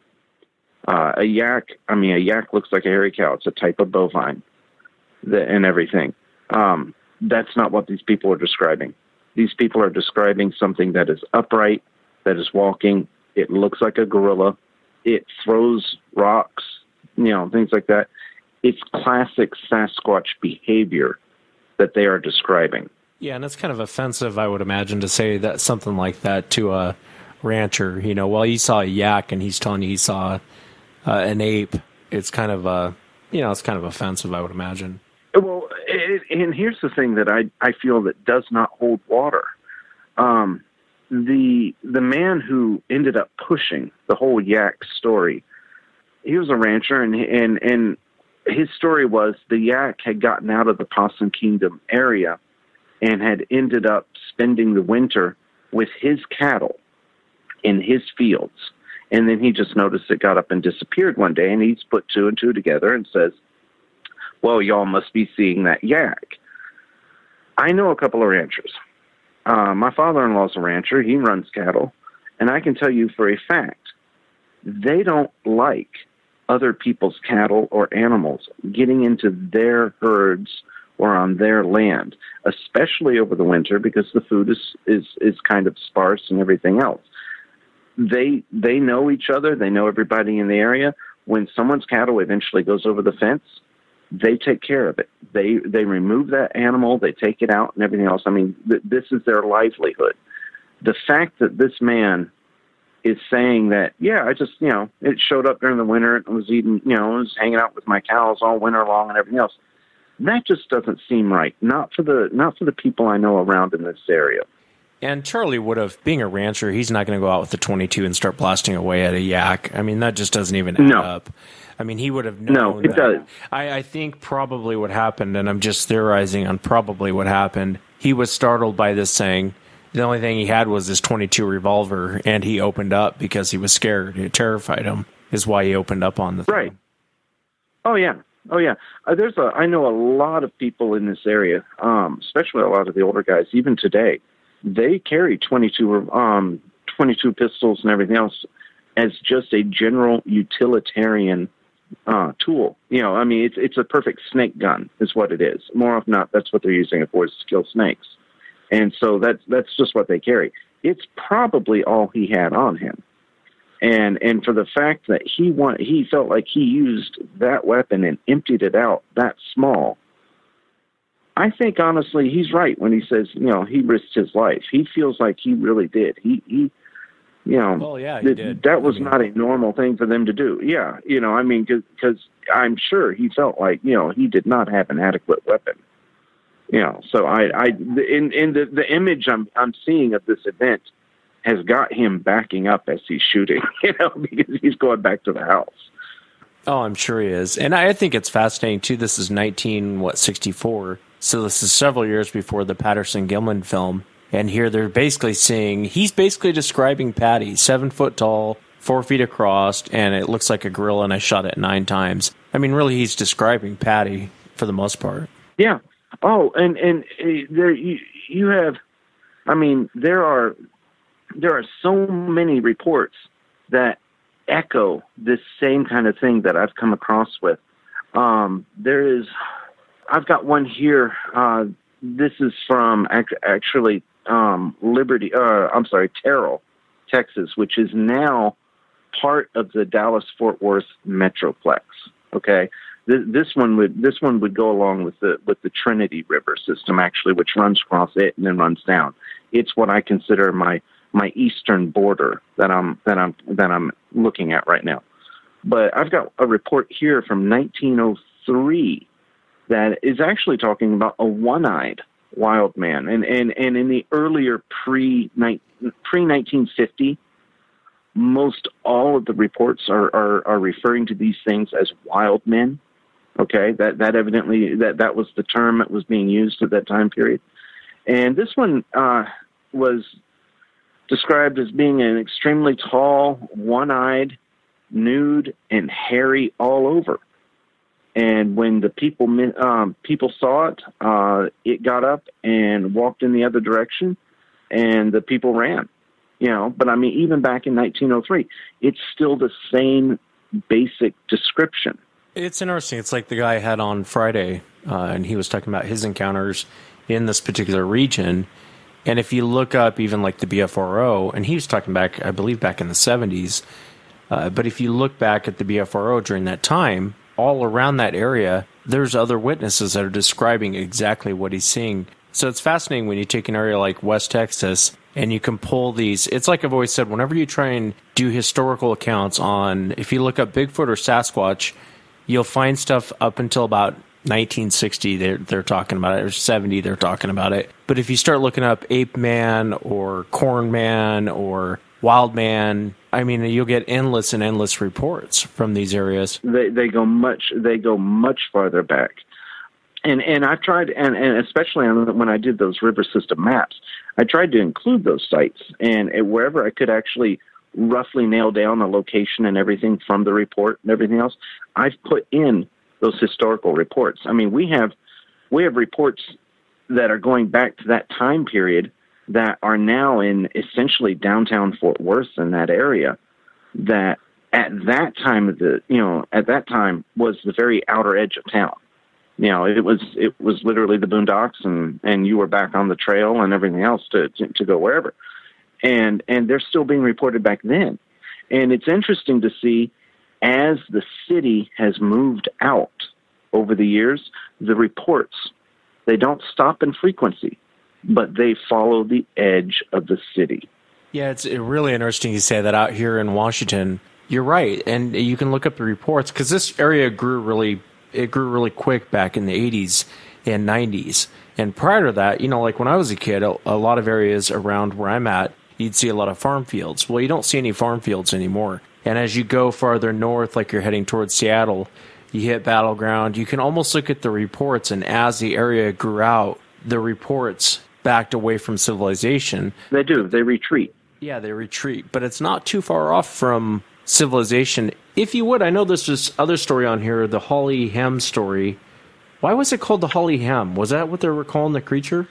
Uh, a yak, I mean, a yak looks like a hairy cow. It's a type of bovine the, and everything. Um, that's not what these people are describing. These people are describing something that is upright, that is walking. It looks like a gorilla. It throws rocks, you know, things like that. It's classic Sasquatch behavior that they are describing. Yeah, and it's kind of offensive, I would imagine, to say that something like that to a rancher. You know, well, he saw a yak and he's telling you he saw uh, an ape. It's kind of, uh, you know, it's kind of offensive, I would imagine. Well, it, and here's the thing that I, I feel that does not hold water. Um, the the man who ended up pushing the whole yak story, he was a rancher, and and and his story was the yak had gotten out of the Possum Kingdom area and had ended up spending the winter with his cattle in his fields. And then he just noticed it got up and disappeared one day, and he's put two and two together and says, well, y'all must be seeing that yak. I know a couple of ranchers. Uh, my father-in-law's a rancher. He runs cattle. And I can tell you for a fact, they don't like other people's cattle or animals getting into their herds or on their land, especially over the winter because the food is, is, is kind of sparse and everything else. They they know each other. They know everybody in the area. When someone's cattle eventually goes over the fence, they take care of it. They they remove that animal. They take it out and everything else. I mean, th- this is their livelihood. The fact that this man is saying that, yeah, I just, you know, it showed up during the winter and was eating, you know, was hanging out with my cows all winter long and everything else, that just doesn't seem right. Not for the not for the people I know around in this area. And Charlie would have, being a rancher, he's not going to go out with the twenty-two and start blasting away at a yak. I mean, that just doesn't even add no. up. I mean, he would have known. No, it that. does. I, I think probably what happened, and I'm just theorizing on probably what happened, he was startled by this saying. The only thing he had was this twenty-two revolver, and he opened up because he was scared. It terrified him, is why he opened up on the thing. Right. Oh, yeah. Oh, yeah. Uh, there's a, I know a lot of people in this area, um, especially a lot of the older guys, even today. They carry twenty-two, um, twenty-two pistols and everything else as just a general utilitarian uh, tool. You know, I mean, it's it's a perfect snake gun is what it is. More often not, that's what they're using it for, is to kill snakes. And so that's that's just what they carry. It's probably all he had on him. And and for the fact that he want, he felt like he used that weapon and emptied it out that small, I think honestly he's right when he says, you know, he risked his life. He feels like he really did. He, he you know, well, yeah, he th- did. that was I mean, not a normal thing for them to do. Yeah, you know, I mean, because I'm sure he felt like, you know, he did not have an adequate weapon. You know, so I, I in in the the image I'm I'm seeing of this event has got him backing up as he's shooting. You know, because he's going back to the house. Oh, I'm sure he is, and I think it's fascinating too. This is nineteen what sixty-four, so this is several years before the Patterson Gimlin film. And here they're basically saying he's basically describing Patty, seven foot tall, four feet across, and it looks like a gorilla. And I shot it nine times. I mean, really, he's describing Patty for the most part. Yeah. Oh, and and uh, there you you have. I mean, there are there are so many reports that echo this same kind of thing that I've come across with. Um, there is, I've got one here. Uh, this is from act- actually um, Liberty. Uh, I'm sorry, Terrell, Texas, which is now part of the Dallas-Fort Worth Metroplex. Okay, Th- this one would this one would go along with the with the Trinity River system, actually, which runs across it and then runs down. It's what I consider my my eastern border that I'm that I'm that I'm looking at right now. But I've got a report here from nineteen oh three that is actually talking about a one-eyed wild man, and and, and in the earlier pre pre nineteen fifty, most all of the reports are, are are referring to these things as wild men. Okay, that that evidently that that was the term that was being used at that time period, and this one uh, was described as being an extremely tall, one-eyed, nude, and hairy all over. And when the people um, people saw it, uh, it got up and walked in the other direction, and the people ran. You know, but I mean, even back in nineteen oh three, it's still the same basic description. It's interesting. It's like the guy I had on Friday, uh, and he was talking about his encounters in this particular region. And if you look up even like the B F R O, and he was talking back, I believe, back in the seventies, uh, but if you look back at the B F R O during that time, all around that area, there's other witnesses that are describing exactly what he's seeing. So it's fascinating when you take an area like West Texas and you can pull these. It's like I've always said, whenever you try and do historical accounts on, if you look up Bigfoot or Sasquatch, you'll find stuff up until about nineteen sixty, they're, they're talking about it, or seventy, they're talking about it. But if you start looking up Ape Man or Corn Man or Wild Man, I mean, you'll get endless and endless reports from these areas. They they go much they go much farther back, and and I've tried, and, and especially when I did those river system maps, I tried to include those sites, and wherever I could actually roughly nail down the location and everything from the report and everything else, I've put in those historical reports. I mean, we have we have reports that are going back to that time period that are now in essentially downtown Fort Worth in that area, that at that time of the you know at that time was the very outer edge of town. You know, it was it was literally the boondocks, and, and you were back on the trail and everything else to, to to go wherever, and and they're still being reported back then, and it's interesting to see. As the city has moved out over the years, the reports, they don't stop in frequency, but they follow the edge of the city. Yeah, it's really interesting you say that out here in Washington. You're right, and you can look up the reports, because this area grew really, it grew really quick back in the eighties and nineties. And prior to that, you know, like when I was a kid, a, a lot of areas around where I'm at, you'd see a lot of farm fields. Well, you don't see any farm fields anymore. And as you go farther north, like you're heading towards Seattle, you hit Battleground. You can almost look at the reports, and as the area grew out, the reports backed away from civilization. They do. They retreat. Yeah, they retreat. But it's not too far off from civilization. If you would, I know there's this other story on here, the Holly Hem story. Why was it called the Holly Hem? Was that what they were calling the creature?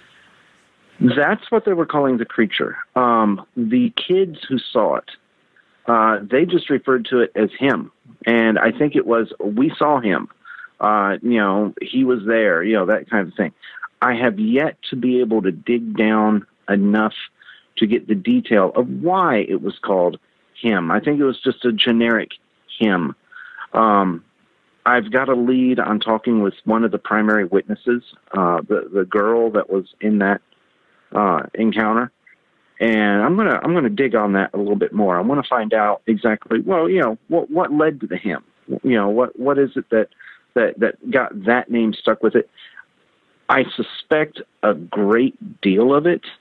That's what they were calling the creature. Um, the kids who saw it, Uh, they just referred to it as him. And I think it was, we saw him, uh, you know, he was there, you know, that kind of thing. I have yet to be able to dig down enough to get the detail of why it was called him. I think it was just a generic him. Um, I've got a lead on talking with one of the primary witnesses, uh, the the girl that was in that uh, encounter, and I'm gonna I'm gonna dig on that a little bit more. I want to find out exactly, well, you know, what what led to the him. You know, what what is it that that that got that name stuck with it? I suspect a great deal of it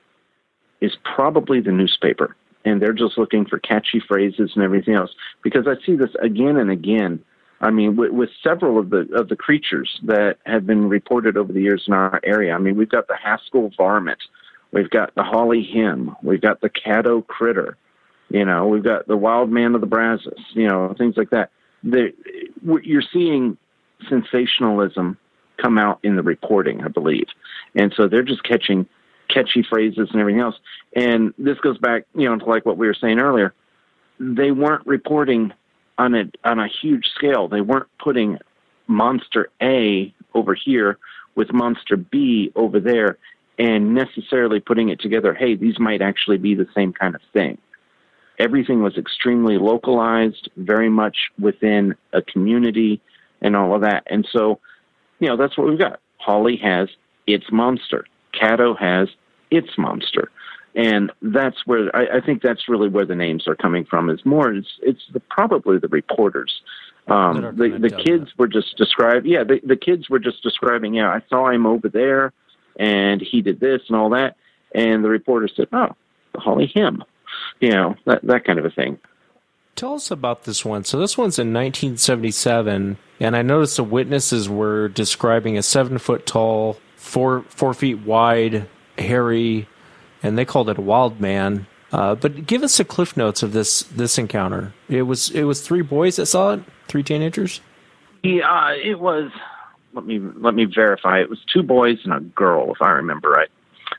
is probably the newspaper, and they're just looking for catchy phrases and everything else. Because I see this again and again. I mean, with, with several of the of the creatures that have been reported over the years in our area. I mean, we've got the Haskell varmint, we've got the holly him, we've got the caddo critter, you know, we've got the wild man of the Brazos, you know, things like that. The, you're seeing sensationalism come out in the reporting, I believe. And so they're just catching catchy phrases and everything else. And this goes back, you know, to like what we were saying earlier. They weren't reporting on a, on a huge scale. They weren't putting monster A over here with monster B over there and necessarily putting it together. Hey, these might actually be the same kind of thing. Everything was extremely localized, very much within a community and all of that. And so, you know, that's what we've got. Holly has its monster. Caddo has its monster. And that's where, I, I think that's really where the names are coming from, is more, it's, it's the, probably the reporters. Um, the the kids that. were just describing, yeah, the, the kids were just describing, yeah, I saw him over there, and he did this and all that. And the reporter said, oh, the Holly him. You know, that that kind of a thing. Tell us about this one. So this one's in nineteen seventy-seven, and I noticed the witnesses were describing a seven-foot-tall, four four feet wide, hairy, and they called it a wild man. Uh, but give us the cliff notes of this this encounter. It was it was three boys that saw it, three teenagers. Yeah, uh, it was. Let me let me verify. It was two boys and a girl, if I remember right.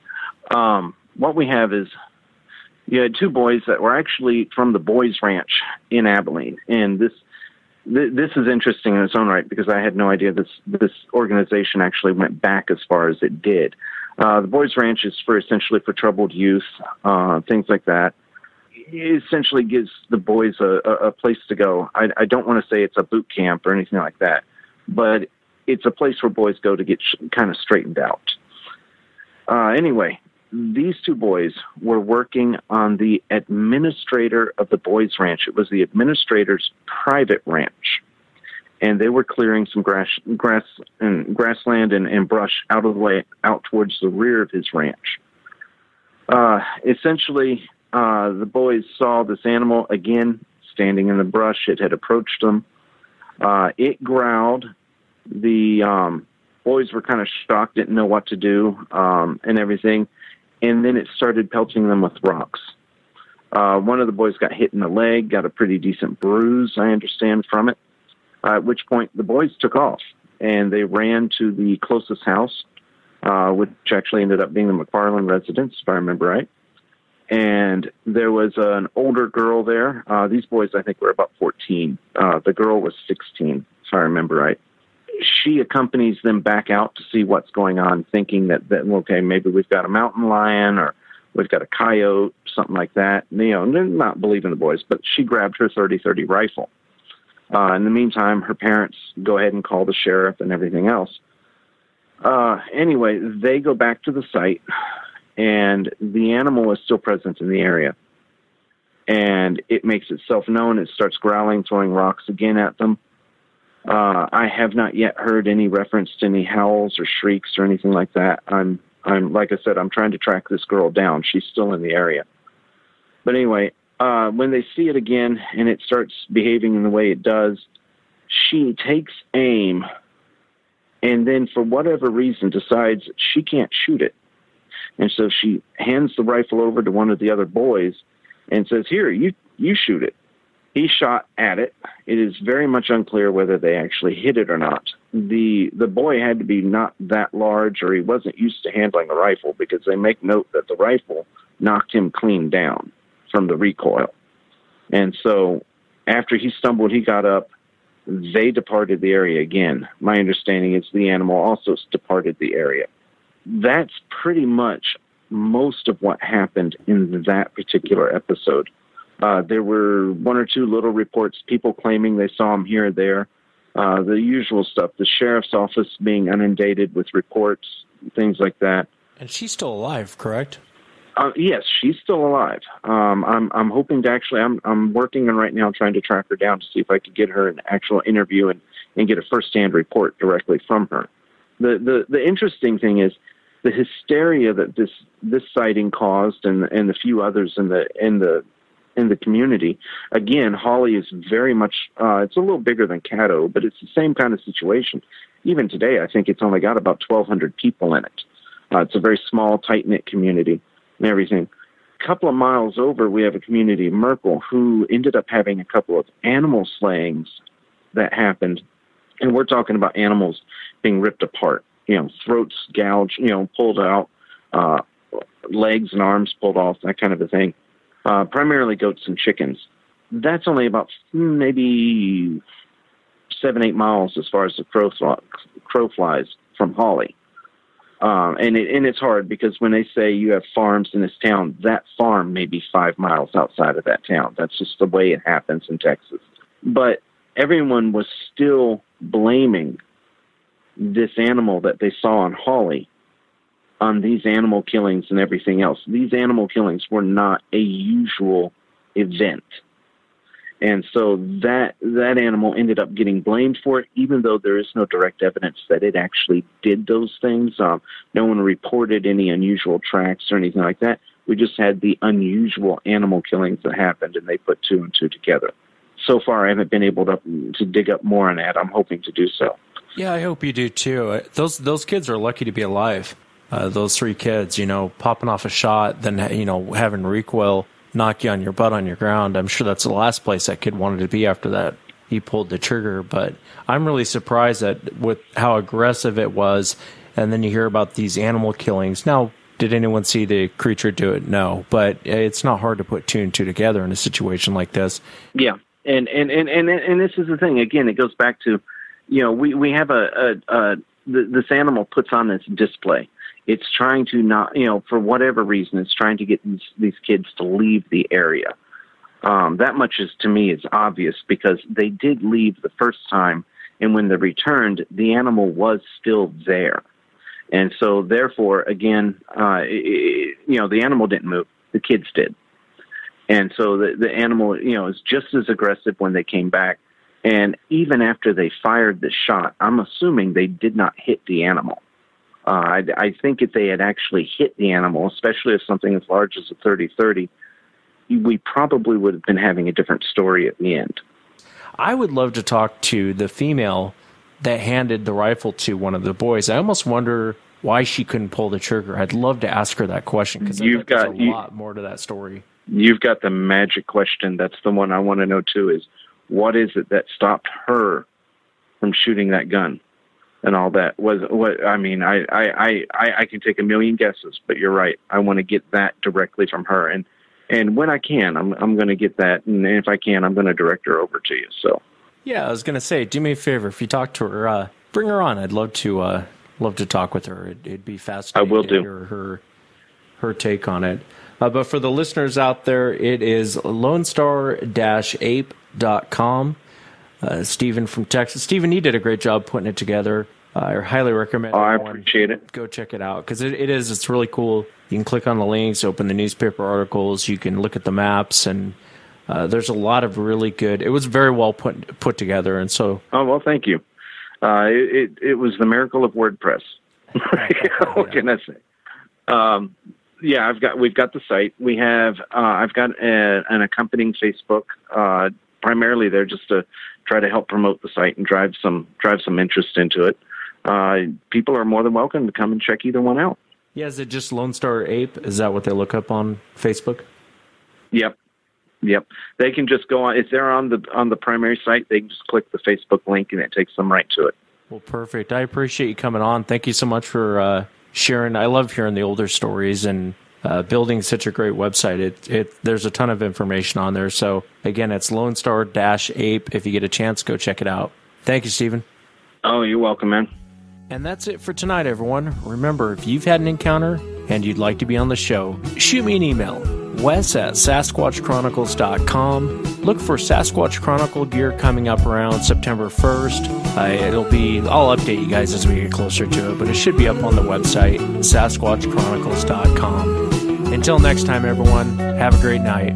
Um, what we have is, you had two boys that were actually from the Boys Ranch in Abilene. And this th- this is interesting in its own right, because I had no idea this this organization actually went back as far as it did. Uh, the Boys Ranch is for essentially for troubled youth, uh, things like that. It essentially gives the boys a, a, a place to go. I, I don't want to say it's a boot camp or anything like that, but it's a place where boys go to get sh- kind of straightened out. Uh, anyway, these two boys were working on the administrator of the Boys Ranch. It was the administrator's private ranch. And they were clearing some grass, grass and grassland and, and brush out of the way, out towards the rear of his ranch. Uh, essentially, uh, the boys saw this animal again standing in the brush. It had approached them. Uh, it growled. The um, boys were kind of shocked, didn't know what to do, um, and everything. And then it started pelting them with rocks. Uh, one of the boys got hit in the leg, got a pretty decent bruise, I understand, from it. Uh, at which point the boys took off, and they ran to the closest house, uh, which actually ended up being the McFarland residence, if I remember right. And there was uh, an older girl there. Uh, these boys, I think, were about fourteen. Uh, the girl was sixteen, if I remember right. She accompanies them back out to see what's going on, thinking that, that okay, maybe we've got a mountain lion or we've got a coyote, something like that. And, you know, not believing the boys, but she grabbed her thirty thirty rifle. Uh, in the meantime, her parents go ahead and call the sheriff and everything else. Uh, anyway, they go back to the site, and the animal is still present in the area. And it makes itself known. It starts growling, throwing rocks again at them. Uh, I have not yet heard any reference to any howls or shrieks or anything like that. I'm, I'm, like I said, I'm trying to track this girl down. She's still in the area. But anyway, Uh, when they see it again and it starts behaving in the way it does, she takes aim and then for whatever reason decides she can't shoot it. And so she hands the rifle over to one of the other boys and says, here, you, you shoot it. He shot at it. It is very much unclear whether they actually hit it or not. The, the boy had to be not that large, or he wasn't used to handling a rifle, because they make note that the rifle knocked him clean down from the recoil. And so after he stumbled, he got up. They departed the area again. My understanding is the animal also departed the area. That's pretty much most of what happened in that particular episode. Uh, there were one or two little reports, people claiming they saw him here or there. Uh, the usual stuff, the sheriff's office being inundated with reports, things like that. And she's still alive, correct? Uh, yes, she's still alive. Um, I'm I'm hoping to actually, I'm I'm working on right now trying to track her down to see if I could get her an actual interview and, and get a first-hand report directly from her. The, the the interesting thing is the hysteria that this this sighting caused, and and the few others in the in the in the community. Again, Holly is very much, uh, it's a little bigger than Caddo, but it's the same kind of situation. Even today, I think it's only got about twelve hundred people in it. Uh, it's a very small, tight-knit community and everything. A couple of miles over, we have a community, Merkel, who ended up having a couple of animal slayings that happened. And we're talking about animals being ripped apart, you know, throats gouged, you know, pulled out, uh, legs and arms pulled off, that kind of a thing. Uh, primarily goats and chickens. That's only about maybe seven, eight miles as far as the crow, crow flies from Holly. Um, and, it, and it's hard because when they say you have farms in this town, that farm may be five miles outside of that town. That's just the way it happens in Texas. But everyone was still blaming this animal that they saw on Holly on these animal killings and everything else. These animal killings were not a usual event. And so that that animal ended up getting blamed for it, even though there is no direct evidence that it actually did those things. Um, no one reported any unusual tracks or anything like that. We just had the unusual animal killings that happened, and they put two and two together. So far, I haven't been able to to dig up more on that. I'm hoping to do so. Yeah, I hope you do too. Those those kids are lucky to be alive. Uh, those three kids, you know, popping off a shot, then, you know, having recoil knock you on your butt on your ground. I'm sure that's the last place that kid wanted to be after that. He pulled the trigger. But I'm really surprised at with how aggressive it was. And then you hear about these animal killings. Now, did anyone see the creature do it? No. But it's not hard to put two and two together in a situation like this. Yeah. And and, and, and, and this is the thing. Again, it goes back to, you know, we, we have a, a, a this animal puts on this display. It's trying to not, you know, for whatever reason, it's trying to get these, these kids to leave the area. Um, that much is, to me, is obvious because they did leave the first time, and when they returned, the animal was still there. And so, therefore, again, uh, it, you know, the animal didn't move. The kids did. And so the, the animal, you know, is just as aggressive when they came back. And even after they fired the shot, I'm assuming they did not hit the animal. Uh, I, I think if they had actually hit the animal, especially if something as large as a thirty thirty, we probably would have been having a different story at the end. I would love to talk to the female that handed the rifle to one of the boys. I almost wonder why she couldn't pull the trigger. I'd love to ask her that question because I bet there's a you, lot more to that story. You've got the magic question. That's the one I want to know, too, is what is it that stopped her from shooting that gun? And all that was what I mean. I, I, I, I can take a million guesses, but you're right. I want to get that directly from her, and and when I can, I'm I'm going to get that, and if I can, I'm going to direct her over to you. So yeah, I was going to say, do me a favor if you talk to her, uh, bring her on. I'd love to uh, love to talk with her. It, it'd be fascinating. I will to do. hear her her take on it. Uh, but for the listeners out there, it is lone star dash ape dot com. Uh, Stephen from Texas. Stephen, you did a great job putting it together. Uh, I highly recommend oh, I appreciate it. Go check it out because it, it is. It's really cool. You can click on the links, open the newspaper articles. You can look at the maps, and uh, there's a lot of really good. It was very well put put together, and so. Oh well, thank you. Uh, it, it it was the miracle of WordPress. What can I say? Um, yeah, I've got we've got the site. We have uh, I've got a, an accompanying Facebook. Uh, primarily, there just to try to help promote the site and drive some drive some interest into it. Uh, people are more than welcome to come and check either one out. Yeah, is it just Lone Star Ape? Is that what they look up on Facebook? Yep, yep. They can just go on if they're on the on the primary site. They can just click the Facebook link and it takes them right to it. Well, perfect. I appreciate you coming on. Thank you so much for uh, sharing. I love hearing the older stories and uh, building such a great website. It it there's a ton of information on there. So again, it's Lone Star dash Ape. If you get a chance, go check it out. Thank you, Stephen. Oh, you're welcome, man. And that's it for tonight, everyone. Remember, if you've had an encounter and you'd like to be on the show, shoot me an email, Wes at Sasquatch Chronicles dot com. Look for Sasquatch Chronicle gear coming up around September first. Uh, it'll be, I'll update you guys as we get closer to it, but it should be up on the website, Sasquatch Chronicles dot com. Until next time, everyone, have a great night.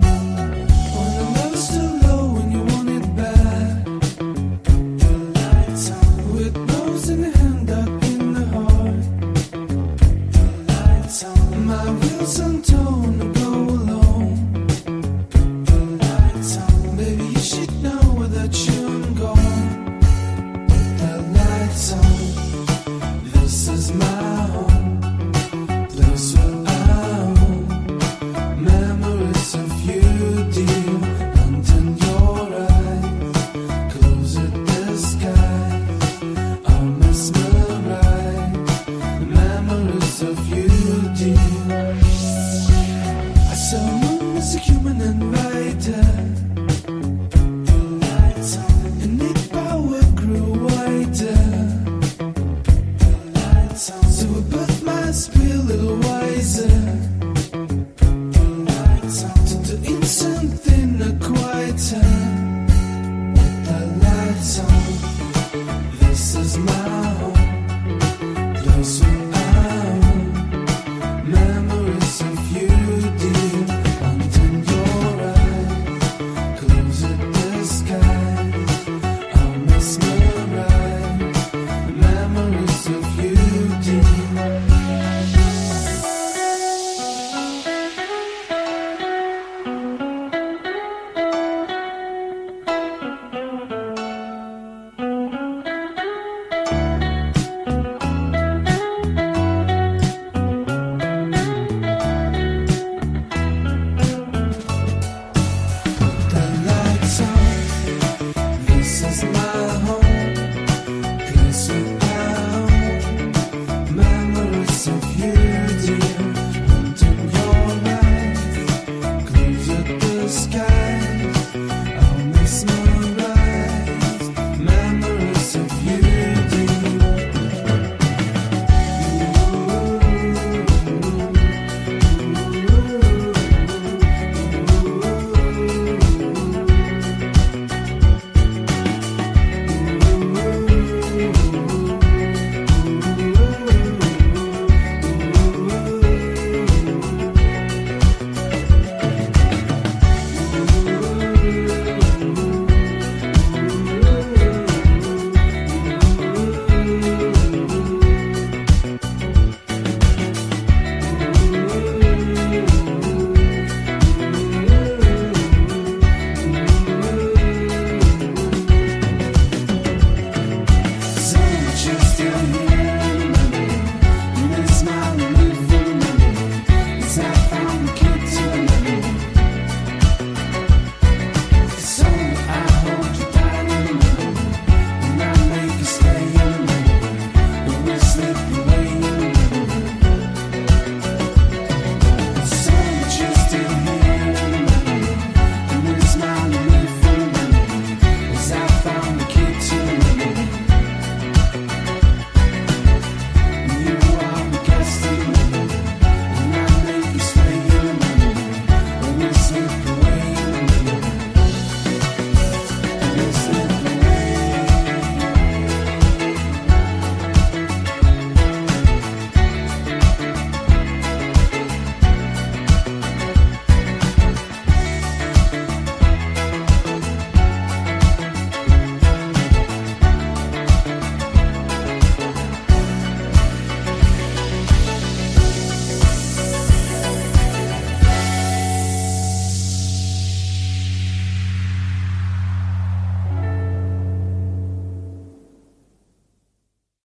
Memories of you.